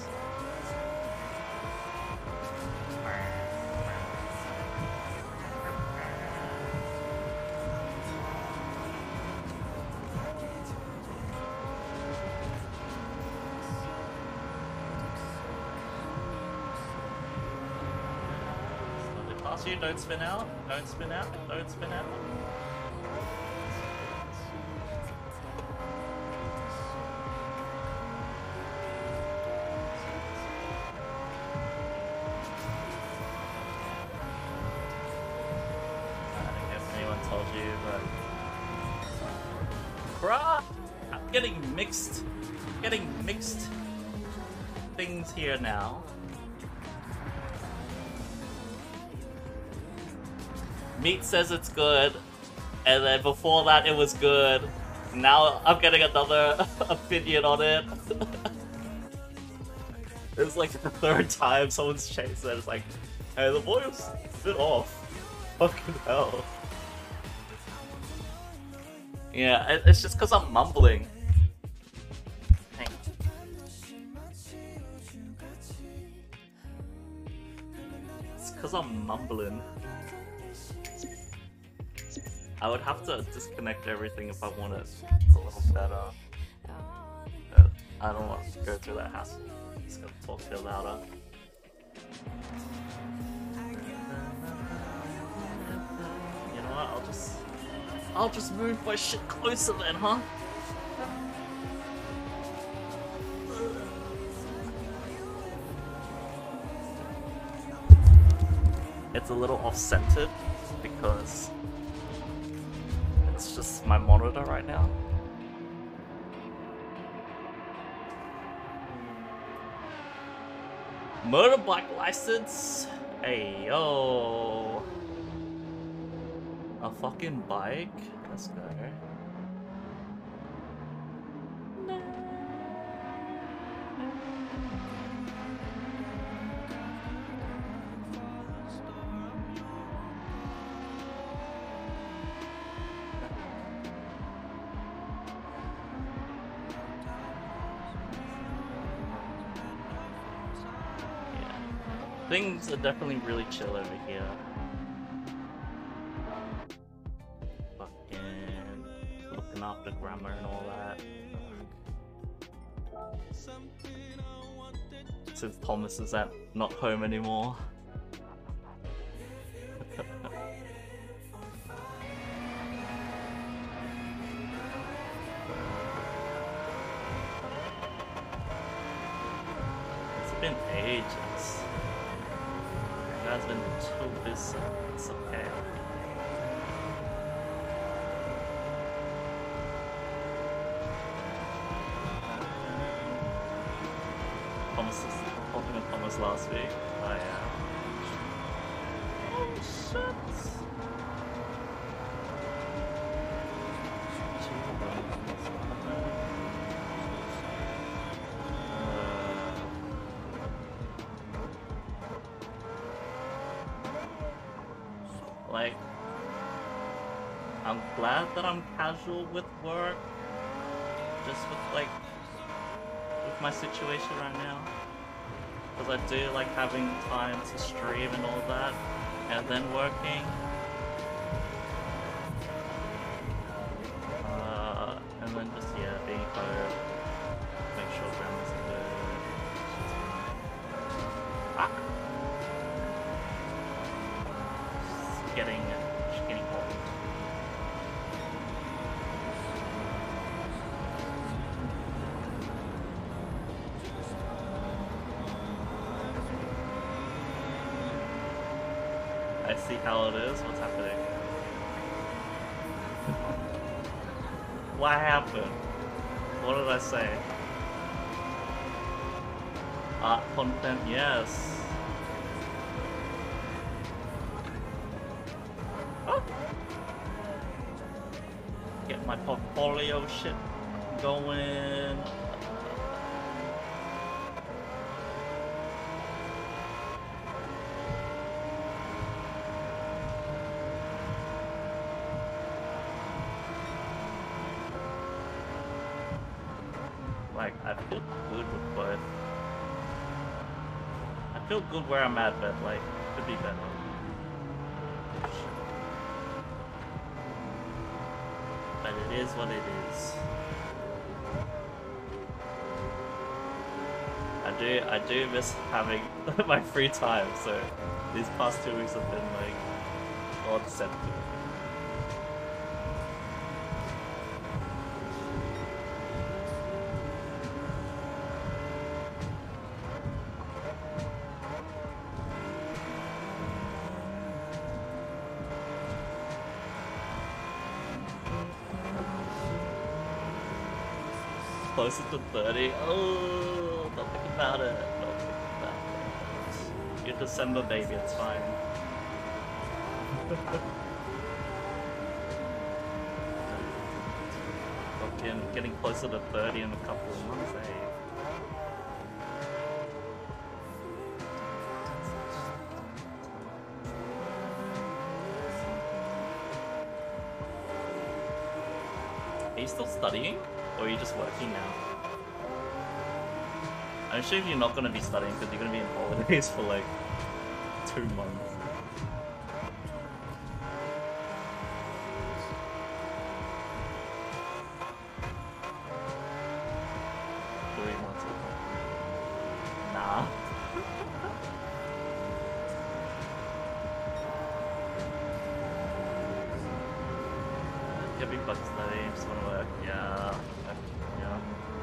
You don't spin out, don't spin out, don't spin out. I don't know if anyone told you, but bruh, I'm getting mixed, getting mixed things here now. Meat says it's good, and then before that it was good. Now I'm getting another opinion on it. It's like the third time someone's changed it. It's like, hey, the volume's a bit off. Fucking hell. Yeah, it, it's just because I'm mumbling. Hang on. It's because I'm mumbling. I would have to disconnect everything if I want it a little better. But I don't want to go through that hassle. I'm just gonna talk a bit louder. You know what? I'll just I'll just move my shit closer then, huh? It's a little off-centered because it's just my monitor right now. Motorbike license? Hey yo. A fucking bike? Let's go. Things are definitely really chill over here. Fucking looking after grandma and all that. Since Thomas is at not home anymore. It's been ages. Has been too busy. It's okay. Thomas is talking to Thomas last week. I am. Oh shit! Like, I'm glad that I'm casual with work, just with like, with my situation right now, because I do like having time to stream and all that, and then working, uh, and then just, yeah, being home, make sure grandma's good. Ah! Getting, she's getting old. I see how it is. What's happening? What happened? What did I say? Art content, yes. Oh. Get my portfolio shit going. Like, I feel good with both. I feel good where I'm at, but like, could be better. But it is what it is. I do, I do miss having my free time, so these past two weeks have been like, God sent to me. Closer to thirty. Oh, don't think about it. Don't think about it. You're December, baby. It's fine. Fucking getting closer to thirty in a couple of months, eh? Are you still studying? Or are you just working now? I'm sure you're not going to be studying because you're going to be in holidays for like two months. Three months. Nah. Get me bucks study, just want to work. Yeah. Yeah.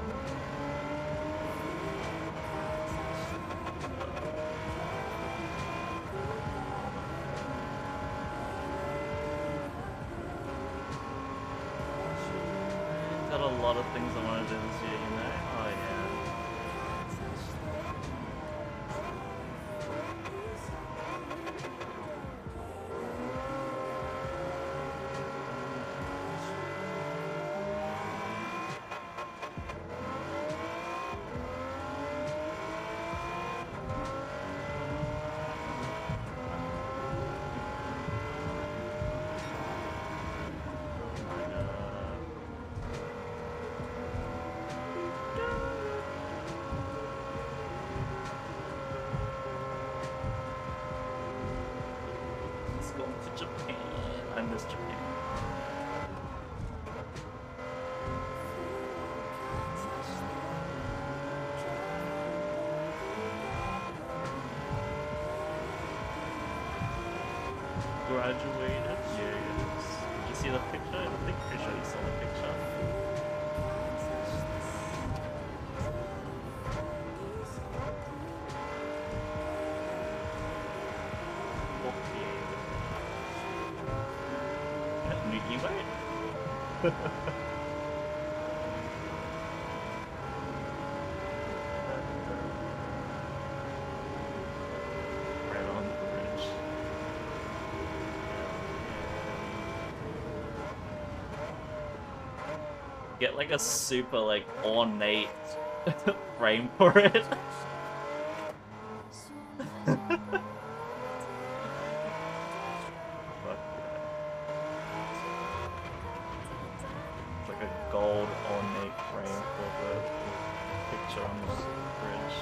Got a lot of things I want to do this year, you know? Oh yeah. Japan. I miss Japan. Graduated? Yes. Did you see the picture? I think pretty sure you saw the picture. Right on the bridge. Get like a super like ornate frame for it. Gold ornate frame for the picture on the bridge.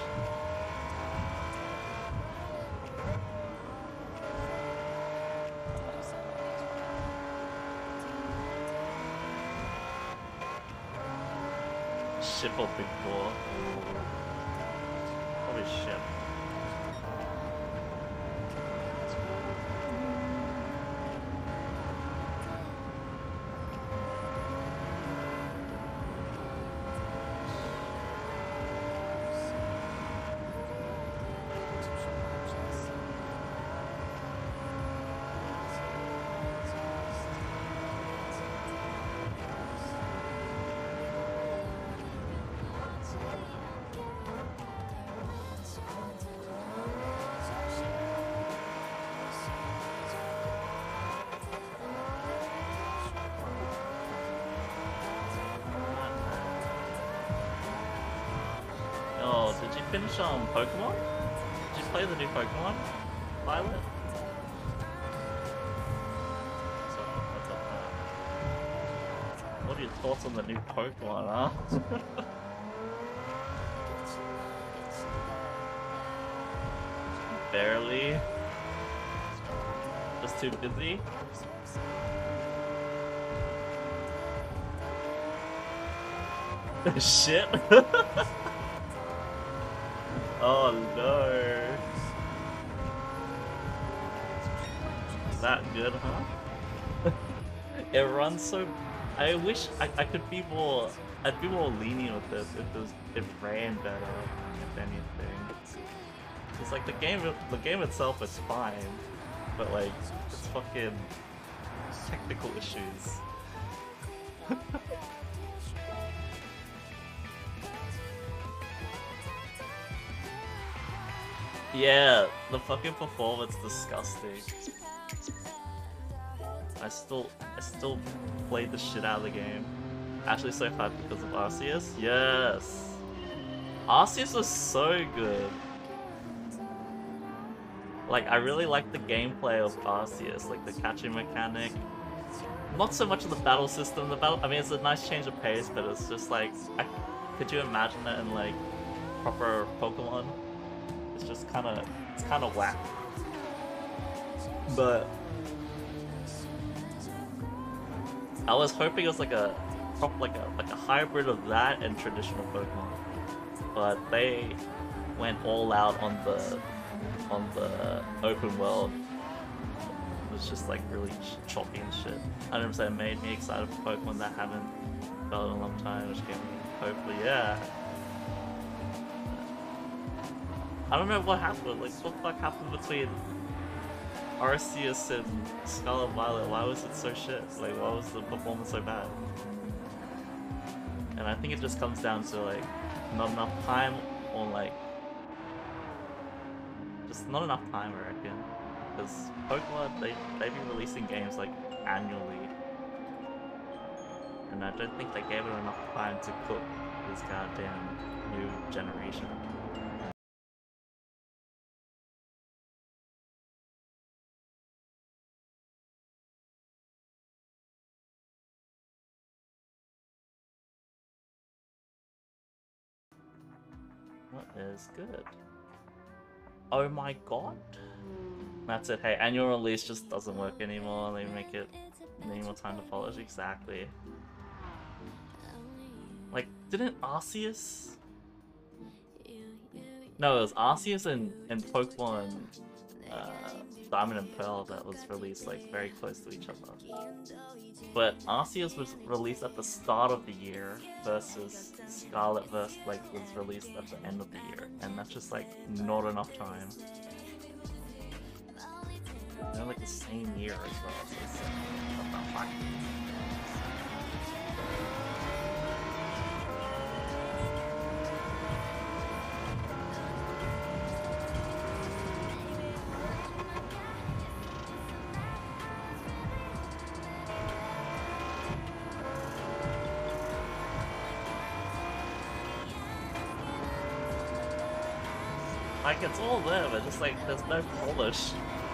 Ship or big ball? Probably ship. finish um Pokemon? Did you play the new Pokemon? Violet? What's up, what's up, uh, what are your thoughts on the new Pokemon, huh? Barely. Just too busy. Shit. Oh no. Is that good, huh? It runs so. I wish I, I could be more. I'd be more lenient with this if it was, it ran better, if anything. It's like the game. The game itself is fine, but like it's fucking technical issues. Yeah, the fucking performance disgusting. I still, I still played the shit out of the game. Actually, so far because of Arceus. Yes, Arceus was so good. Like, I really like the gameplay of Arceus, like the catching mechanic. Not so much of the battle system. The battle, I mean, it's a nice change of pace, but it's just like, I, could you imagine it in like proper Pokemon? It's just kind of, it's kind of whack. But I was hoping it was like a, like a, like a hybrid of that and traditional Pokemon. But they went all out on the, on the open world. It was just like really choppy and shit. I don't know, it made me excited for Pokemon that I haven't felt in a long time, which gave me hopefully, yeah. I don't know what happened, like what the fuck happened between Arceus and Scarlet Violet? Why was it so shit? Like, why was the performance so bad? And I think it just comes down to like, not enough time or like, just not enough time, I reckon. Because Pokemon, they, they be releasing games like annually. And I don't think they gave it enough time to cook this goddamn new generation. What is good? Oh my god. That's it. Hey, annual release just doesn't work anymore. They make it need more time to polish. Exactly. Like, didn't Arceus? No, it was Arceus and, and Pokemon uh, Diamond and Pearl that was released like very close to each other. But Arceus was released at the start of the year versus Scarlet verse like was released at the end of the year, and that's just like not enough time. They're like the same year as well, so it's like, what the fuck? Like, it's all there, but just like, there's no polish.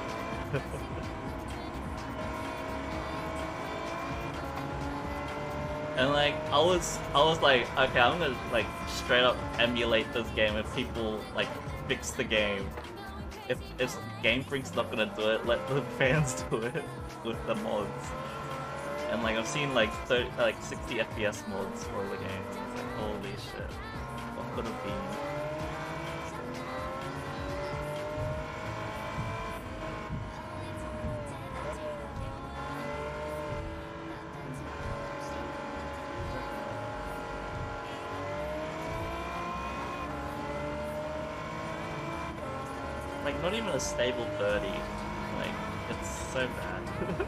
And like, I was, I was like, okay, I'm gonna like straight up emulate this game if people like fix the game. If if Game Freak's not gonna do it, let the fans do it with the mods. And like, I've seen like thirty, like sixty F P S mods for the game. It's like, holy shit, what could have been? Like, not even a stable thirty. Like, it's so bad.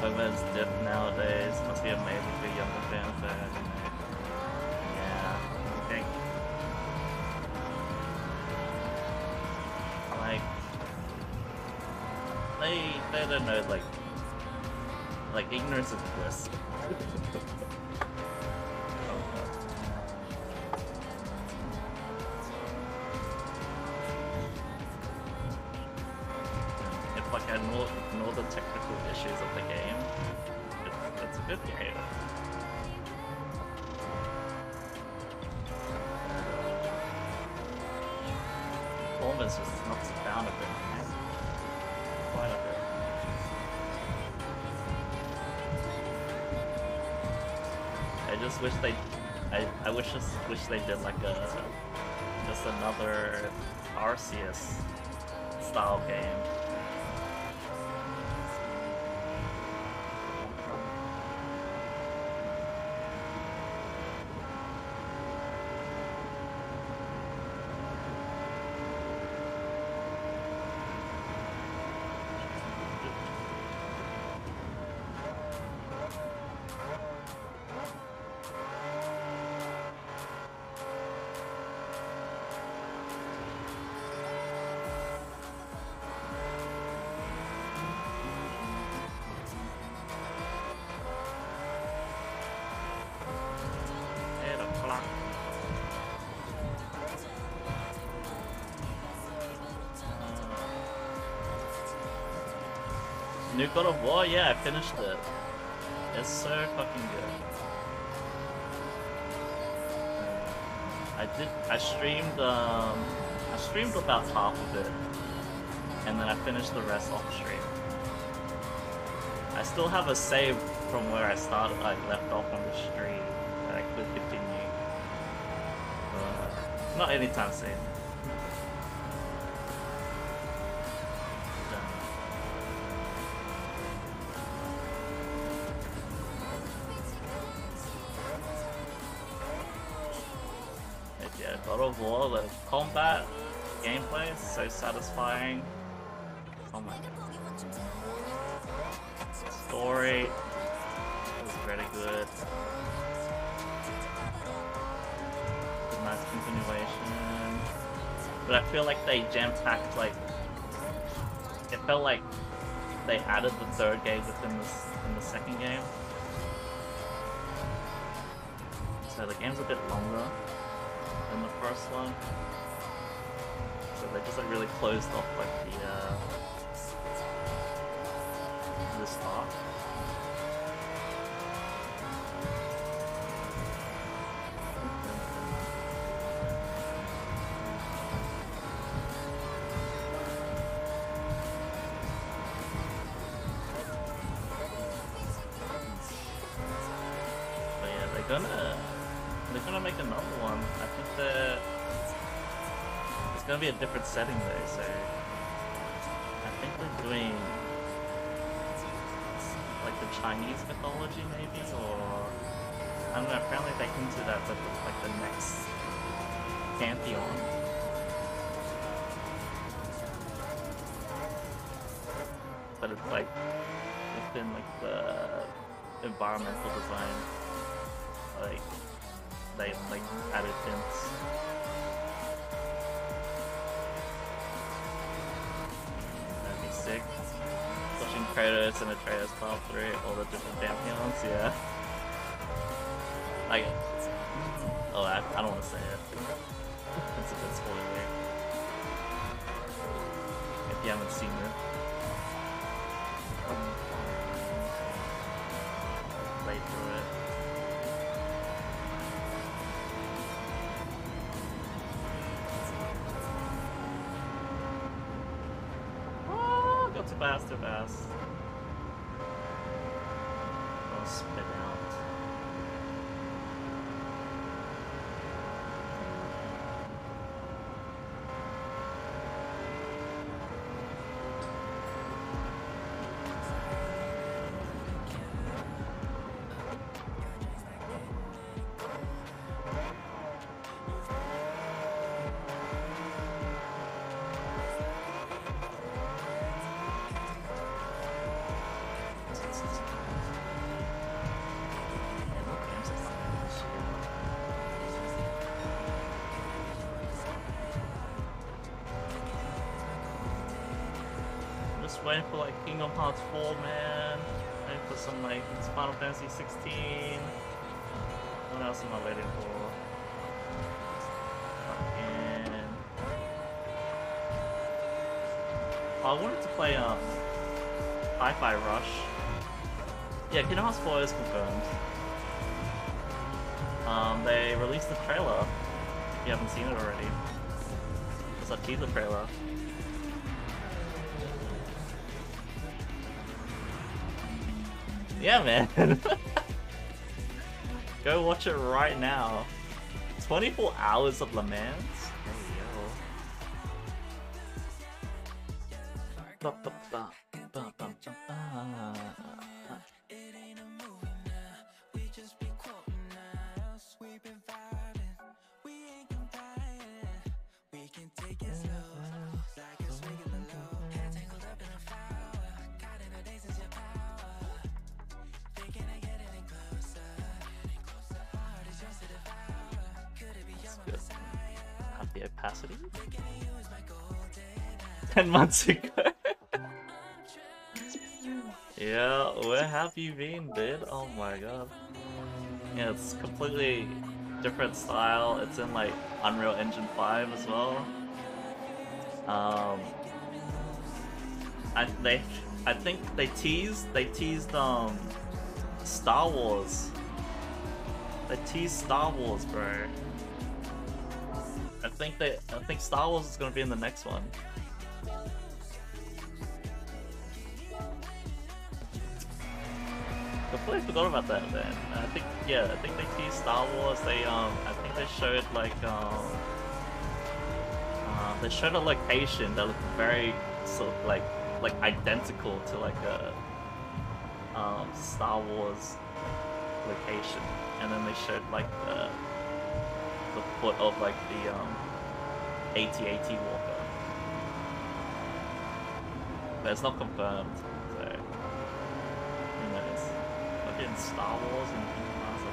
Gomez dip nowadays must be amazing for younger fans there. Yeah, I think. Like, they, they don't know, like, like ignorance is bliss. If like I ignore, ignore the technical issues of the game, it's, it's a good game. Performance just knocks it down a bit, man. Quite a bit. I just wish they, I, I wish just wish they did like a, just another Arceus style game. New God of War? Yeah, I finished it. It's so fucking good. Uh, I did. I streamed. Um, I streamed about half of it, and then I finished the rest off stream. I still have a save from where I started. I left off on the stream that I could continue. Uh, not anytime soon. God of War, the combat, gameplay is so satisfying. Oh my god. Story is very good. A nice continuation. But I feel like they jam-packed, like, it felt like they added the third game within this in the second game. So the game's a bit longer than the first one, so they just like really closed off like the uh, the start. But yeah, they're gonna. They're gonna make another one. I think that it's gonna be a different setting though, so I think they're doing like the Chinese mythology maybe, or I don't know, apparently they hinted at the, like the next pantheon. But it's like within like the environmental design, like they like added hints. That'd be sick. Watching Kratos and Atreus pop through all the different pantheons, yeah. Like, oh, I, I don't want to say it. It's a bit spoilery. If you haven't seen it. Play through it. Too fast, too fast. I'll spit out. just waiting for like Kingdom Hearts four, man. Waiting for some like Final Fantasy sixteen. What else am I waiting for? Fucking... Oh, I wanted to play um Hi-Fi Rush. Yeah, Kingdom Hearts four is confirmed. Um, they released the trailer. If you haven't seen it already. It's a teaser trailer. Yeah, man. Go watch it right now. twenty-four hours of Le Mans? Hey, yo. Ba, ba, ba, ba, ba, ba, ba. The opacity? Ten months ago. Yeah, where have you been, dude? Oh my god. Yeah, it's completely different style. It's in like Unreal Engine five as well. Um, I they I think they teased they teased um Star Wars. They teased Star Wars, bro. I think they I think Star Wars is gonna be in the next one. Completely forgot about that, man. I think yeah, I think they teased Star Wars. They um I think they showed like um uh, they showed a location that looked very sort of like like identical to like a um Star Wars location, and then they showed like the the foot of like the um A T A T walker, but it's not confirmed, so who knows. Fucking Star Wars and Kingdom Hearts.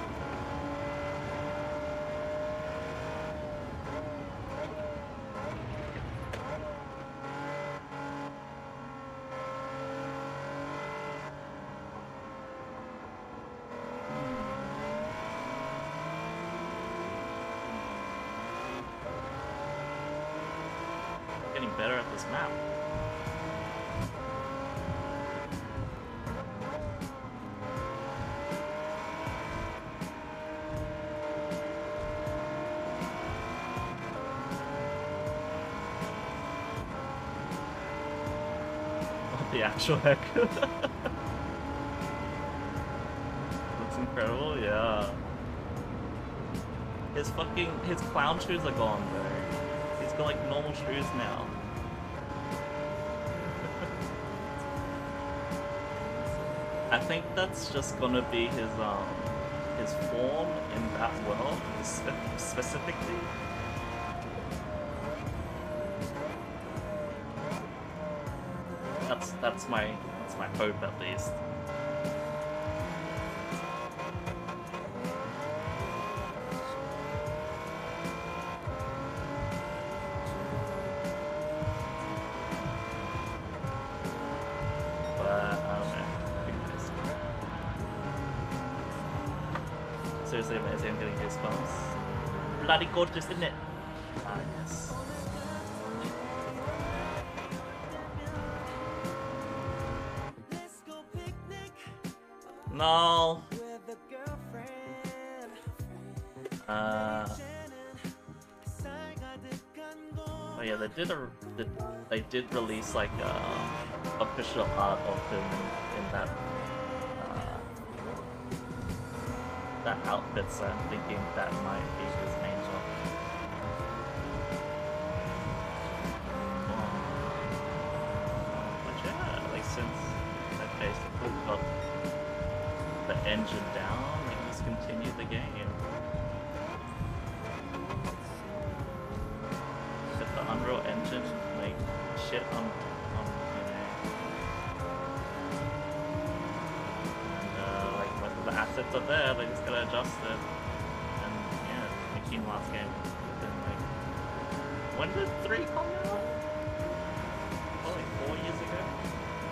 Getting better at this map. What the actual heck? Looks incredible, yeah. His fucking his clown shoes are gone, bro. He's got like normal shoes now. I think that's just gonna be his um his form in that world spe specifically. That's that's my that's my hope at least. Seriously amazing, I'm getting goosebumps. Bloody gorgeous, isn't it? Ah, yes. No. Uh. Oh yeah, they did a. They did release like uh, official art of him in, in that. That outfit, so I'm thinking that might be his main job. But yeah, like since I basically got the engine down, they can just continue the game. If the Unreal Engine like shit on on you know, the assets are there, they just gotta adjust it. And yeah, a Kingdom Hearts game within like... When did three come out? Probably four years ago?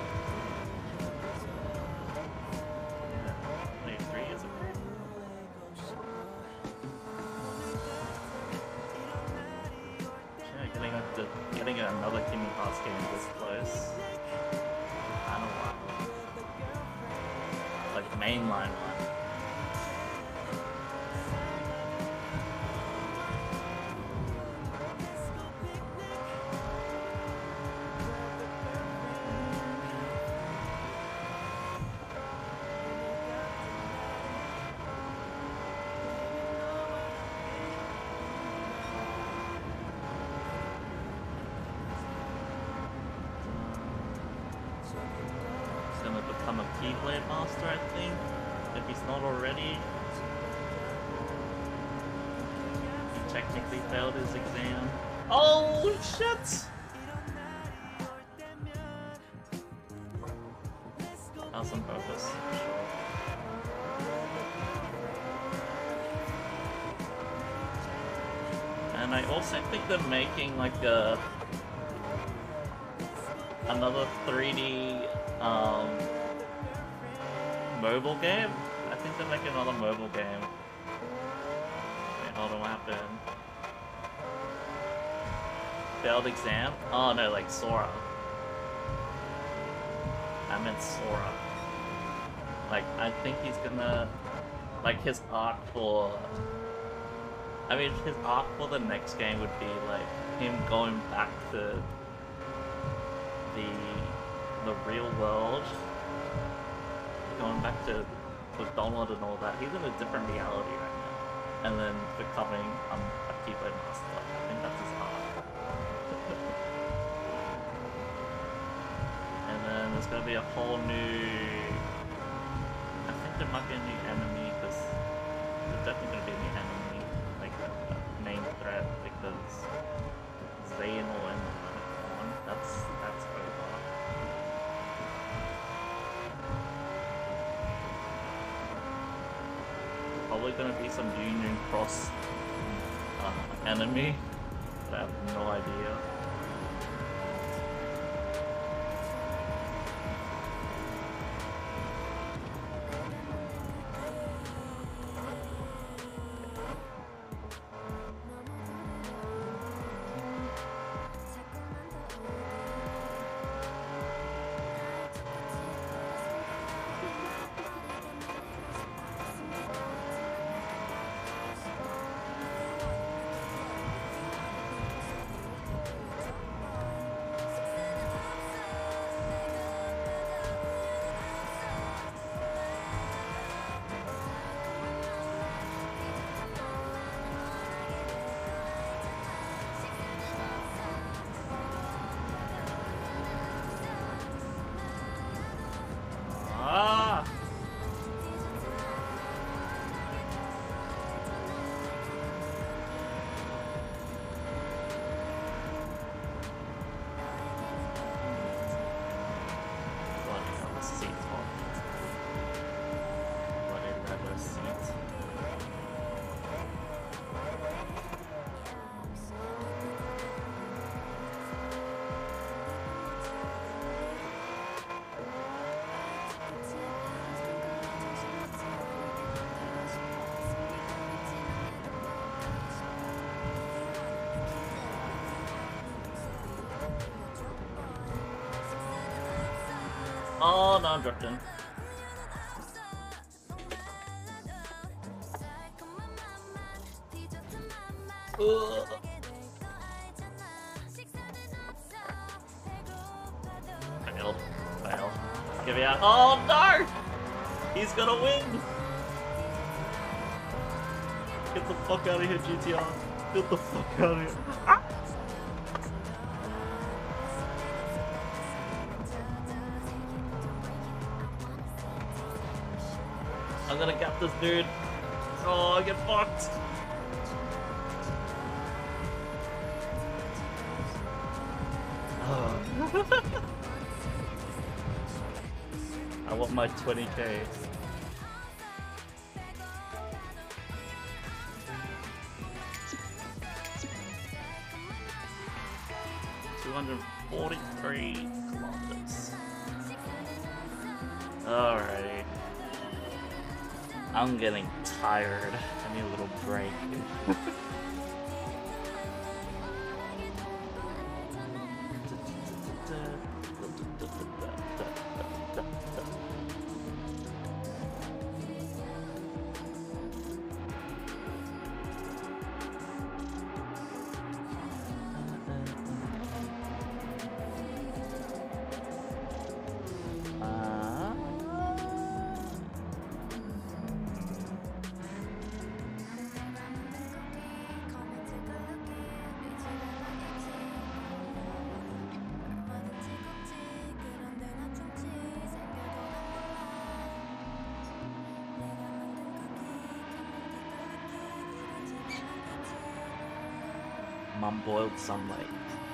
get another Kingdom Hearts game this close. I don't know why. Like mainline one. Become a Keyblade Master, I think, if he's not already. He technically failed his exam. Oh shit! That was on purpose. And I also think they're making like a another three D um mobile game? I think they're making another mobile game. Wait, hold on, what happened? Failed exam? Oh no, like Sora. I meant Sora. Like, I think he's gonna... Like, his arc for... I mean, his arc for the next game would be, like, him going back to the... the real world. Going back to with Donald and all that, he's in a different reality right now. And then becoming um, a Keyblade Master. I think that's his arc. And then there's gonna be a whole new... I think there might be a new enemy, because there's definitely gonna be a new enemy, like a, a main threat, because Zane will end on. That's, that's over. Probably gonna be some Union Cross uh, enemy, but I have no idea. Oh no, I'm drifting. Ugh. Failed. Fail. Give me out. Oh no! He's gonna win! Get the fuck out of here, G T R. Get the fuck out of here. Ah! I'm gonna gap this dude. Oh, I get fucked. Oh. I want my twenty K. two hundred forty-three kilometers. Alrighty. I'm getting tired. I need a little break. Mum boiled some like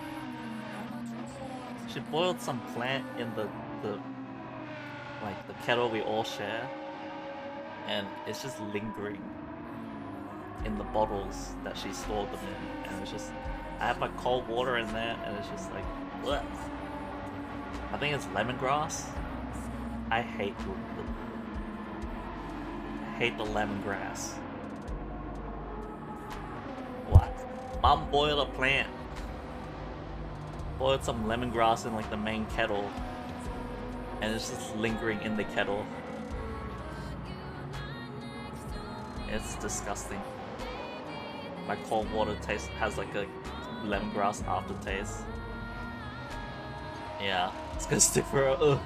she boiled some plant in the the like the kettle we all share, and it's just lingering in the bottles that she stored them in, and it's just I have my cold water in there, and it's just like bleh. I think it's lemongrass. I hate the, the I hate the lemongrass. What? Mom boiled a plant. Boiled some lemongrass in like the main kettle, and it's just lingering in the kettle. It's disgusting. My cold water taste has like a lemongrass aftertaste. Yeah, it's gonna stick for a. Ugh.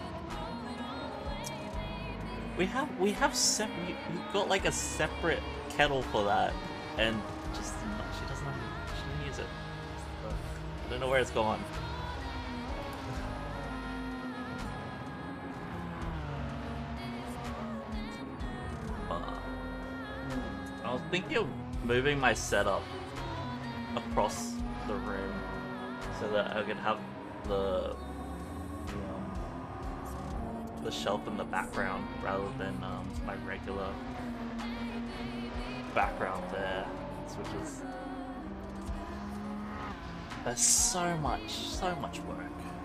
We have we have sep we, we've got like a separate kettle for that, and just she doesn't she doesn't use it. I don't know where it's gone. Uh, I was thinking of moving my setup across the room so that I could have the um, the shelf in the background rather than um, my regular background there, which is there's so much, so much work.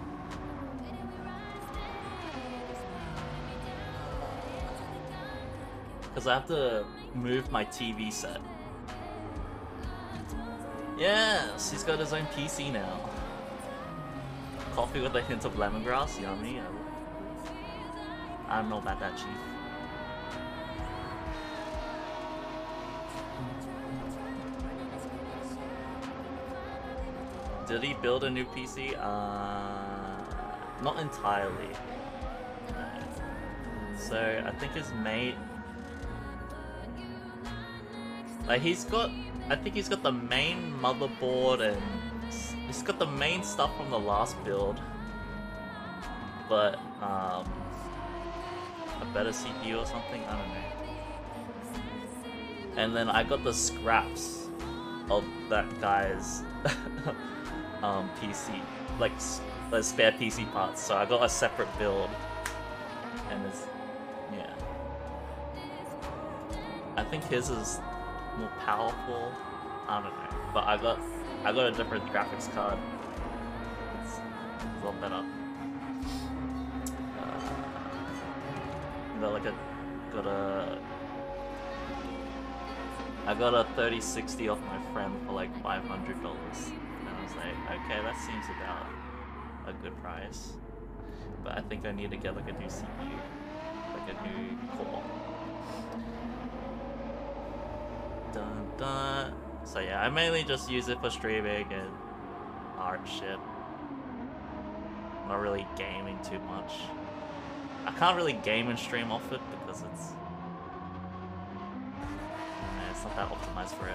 Because I have to move my T V set. Yes, he's got his own P C now. Coffee with a hint of lemongrass, yummy. I don't know about that, Chief. Did he build a new P C? Uh, not entirely. So I think his mate, like he's got, I think he's got the main motherboard and he's got the main stuff from the last build, but um, a better C P U or something. I don't know. And then I got the scraps of that guy's um, P C, like the spare P C parts. So I got a separate build, and it's yeah. I think his is more powerful. I don't know, but I got I got a different graphics card. It's, it's a lot better. Uh, got like a got a I got a thirty sixty off my friend for like five hundred dollars, and I was like, okay, that seems about a good price. But I think I need to get like a new C P U, like a new core. Dun, dun. So yeah, I mainly just use it for streaming and art shit. Not really gaming too much. I can't really game and stream off it because it's yeah, it's not that optimized for it.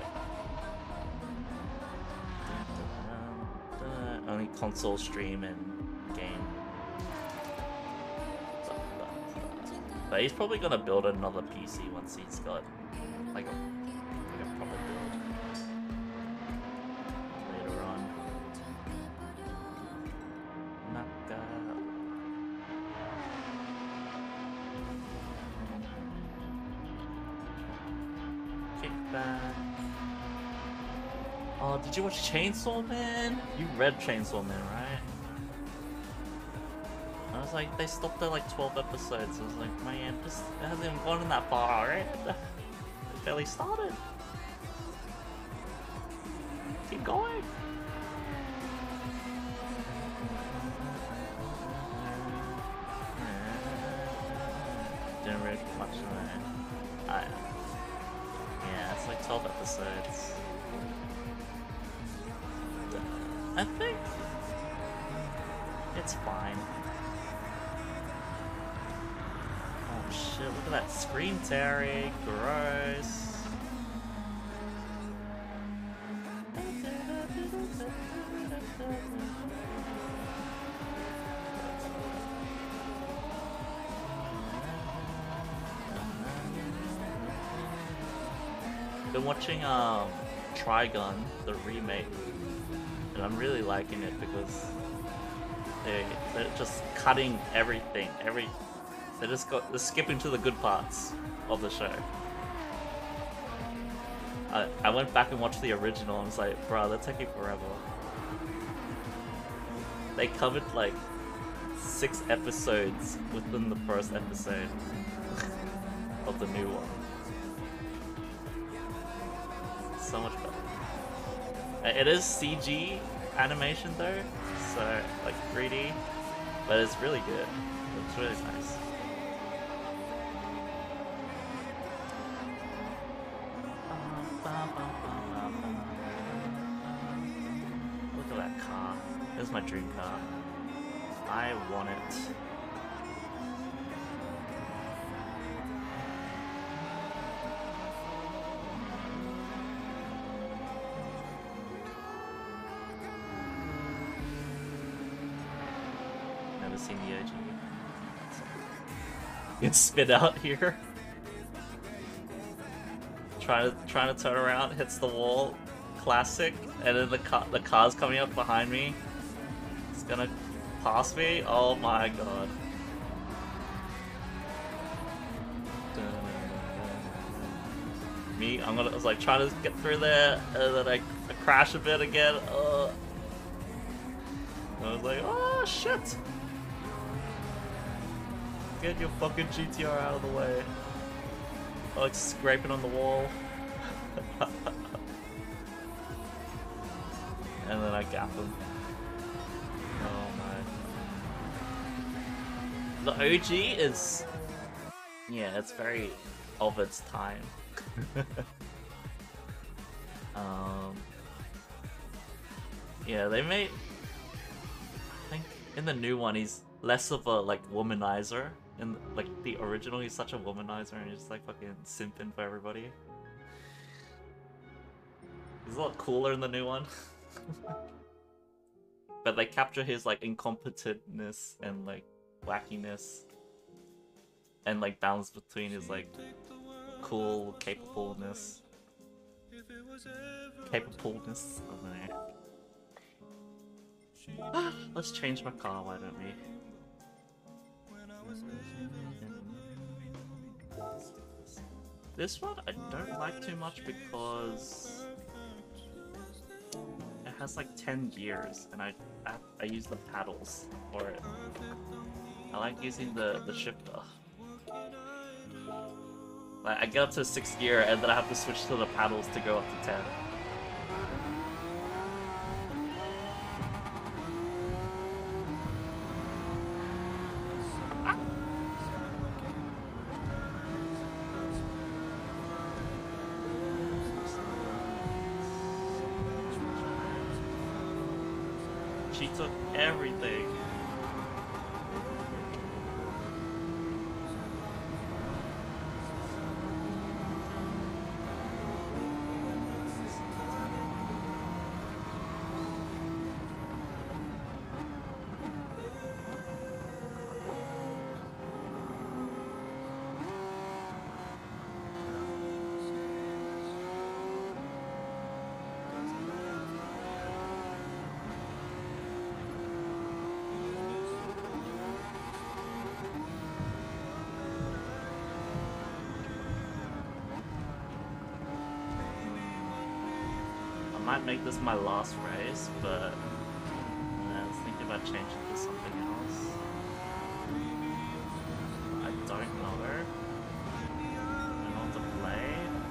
Dun, dun, dun. Only console stream and game. Dun, dun, dun. But he's probably gonna build another P C once he's got like a proper build later on. Naka. Kickback. Oh, did you watch Chainsaw Man? You read Chainsaw Man, right? I was like, they stopped at like twelve episodes. I was like, man, this it hasn't even gone that far, right? It barely started. Keep going. Didn't read much of it. I, yeah, it's like twelve episodes. I think it's fine. Oh shit, look at that screen, Terry. Gross. Been watching um Trigun, the remake, and I'm really liking it because they they're just cutting everything. Every they just got they're skipping to the good parts of the show. I I went back and watched the original and was like, bro, that's taking forever. They covered like six episodes within the first episode of the new one. So much better. It is C G animation though, so like three D, but it's really good. It's really nice. Look at that car. This is my dream car. I want it. Never seen the O G. Get spit out here. Trying to trying to turn around, hits the wall. Classic. And then the car the car's coming up behind me. It's gonna pass me. Oh my god. Me, I'm gonna I was like trying to get through there, and then I, I crash a bit again. Uh, I was like, oh shit! Get your fucking G T R out of the way. I like scraping on the wall. And then I gap him. Oh my. The O G is... yeah, it's very of its time. um, yeah, they made... I think in the new one he's less of a like womanizer. In like the original he's such a womanizer and he's just like fucking simping for everybody. He's a lot cooler in the new one. But they capture his like incompetentness and like wackiness and like balance between his like cool capableness. Capableness. I don't know. Let's change my car, why don't we? This one I don't like too much because it has like ten gears and I, I I use the paddles for it. I like using the, the shifter. Like I get up to sixth gear and then I have to switch to the paddles to go up to ten. She took everything. I might make this my last race, but uh, I was thinking about changing it to something else. I don't know. I don't know what to play.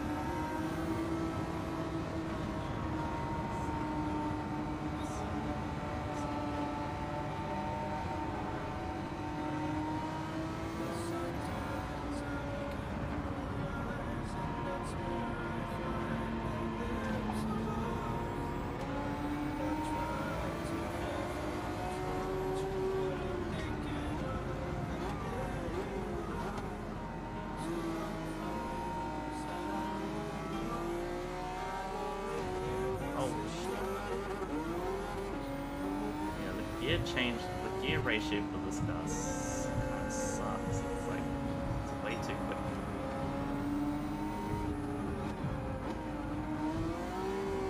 Gear change, the gear ratio for this car kind of sucks. It's like, it's way too quick.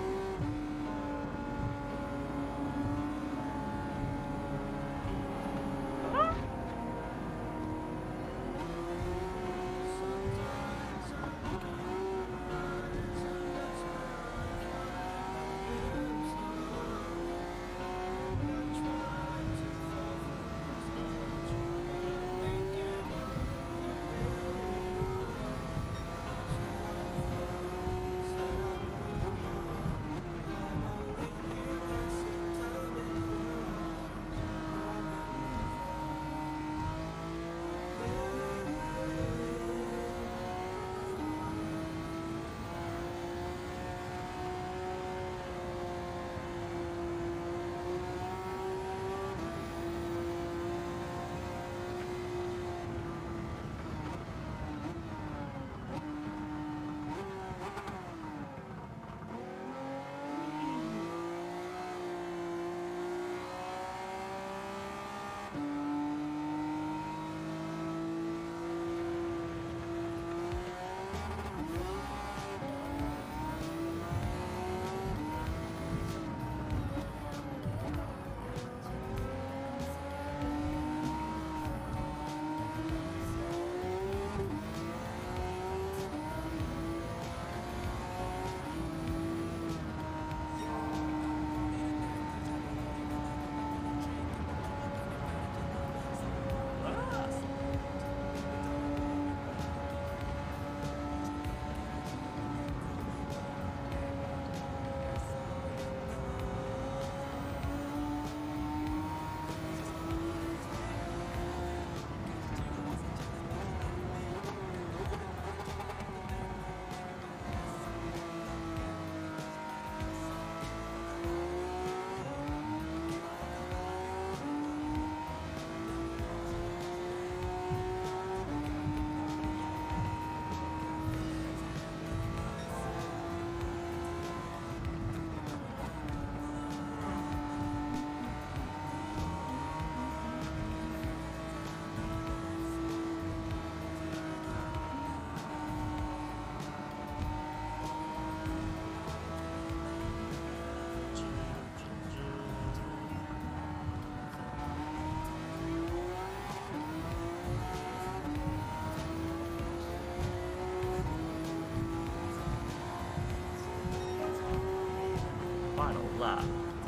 lot.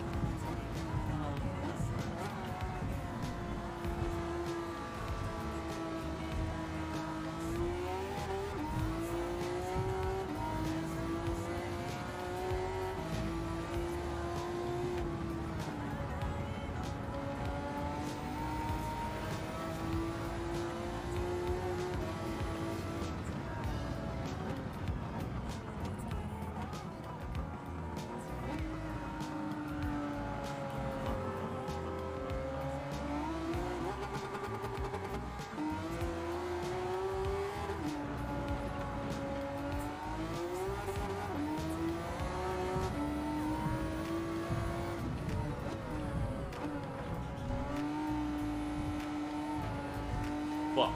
Well,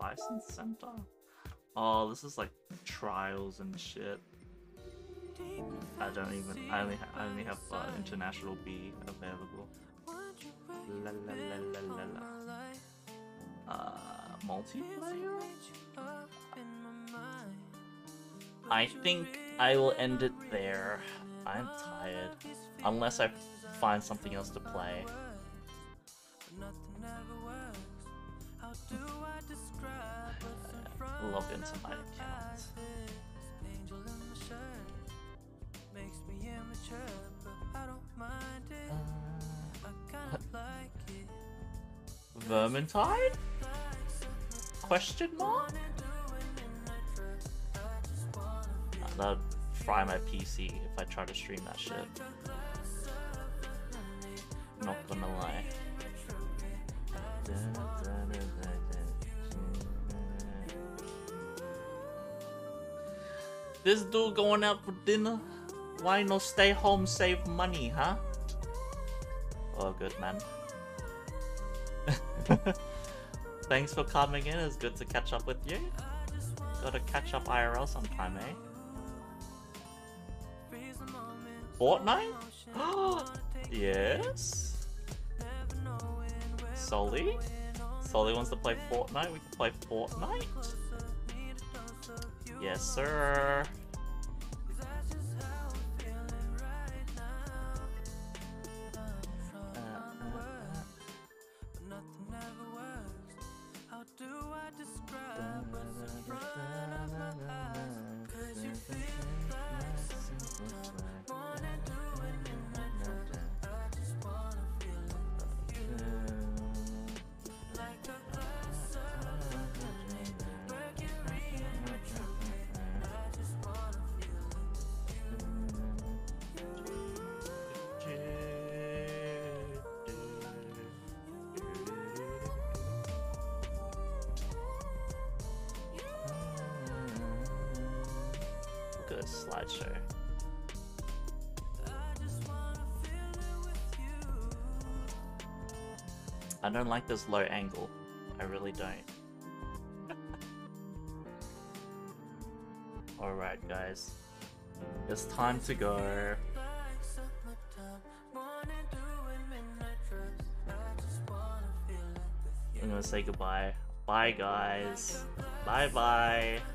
license center? Oh, this is like trials and shit. I don't even. I only. Ha I only have uh, international B available. La la la la la la. Uh, multiplayer. I think I will end it there. I'm tired. Unless I find something else to play. Log into my account. Vermintide? Question mark? That'd fry my P C if I try to stream that shit. Not gonna lie. This dude going out for dinner? Why no stay home, save money, huh? Oh, good man. Thanks for coming in. It's good to catch up with you. Gotta catch up I R L sometime, eh? Fortnite? Yes. Solly? Solly wants to play Fortnite. We can play Fortnite. Yes, sir. Slideshow. I don't like this low angle. I really don't. Alright guys. It's time to go. I'm gonna say goodbye. Bye guys. Bye bye.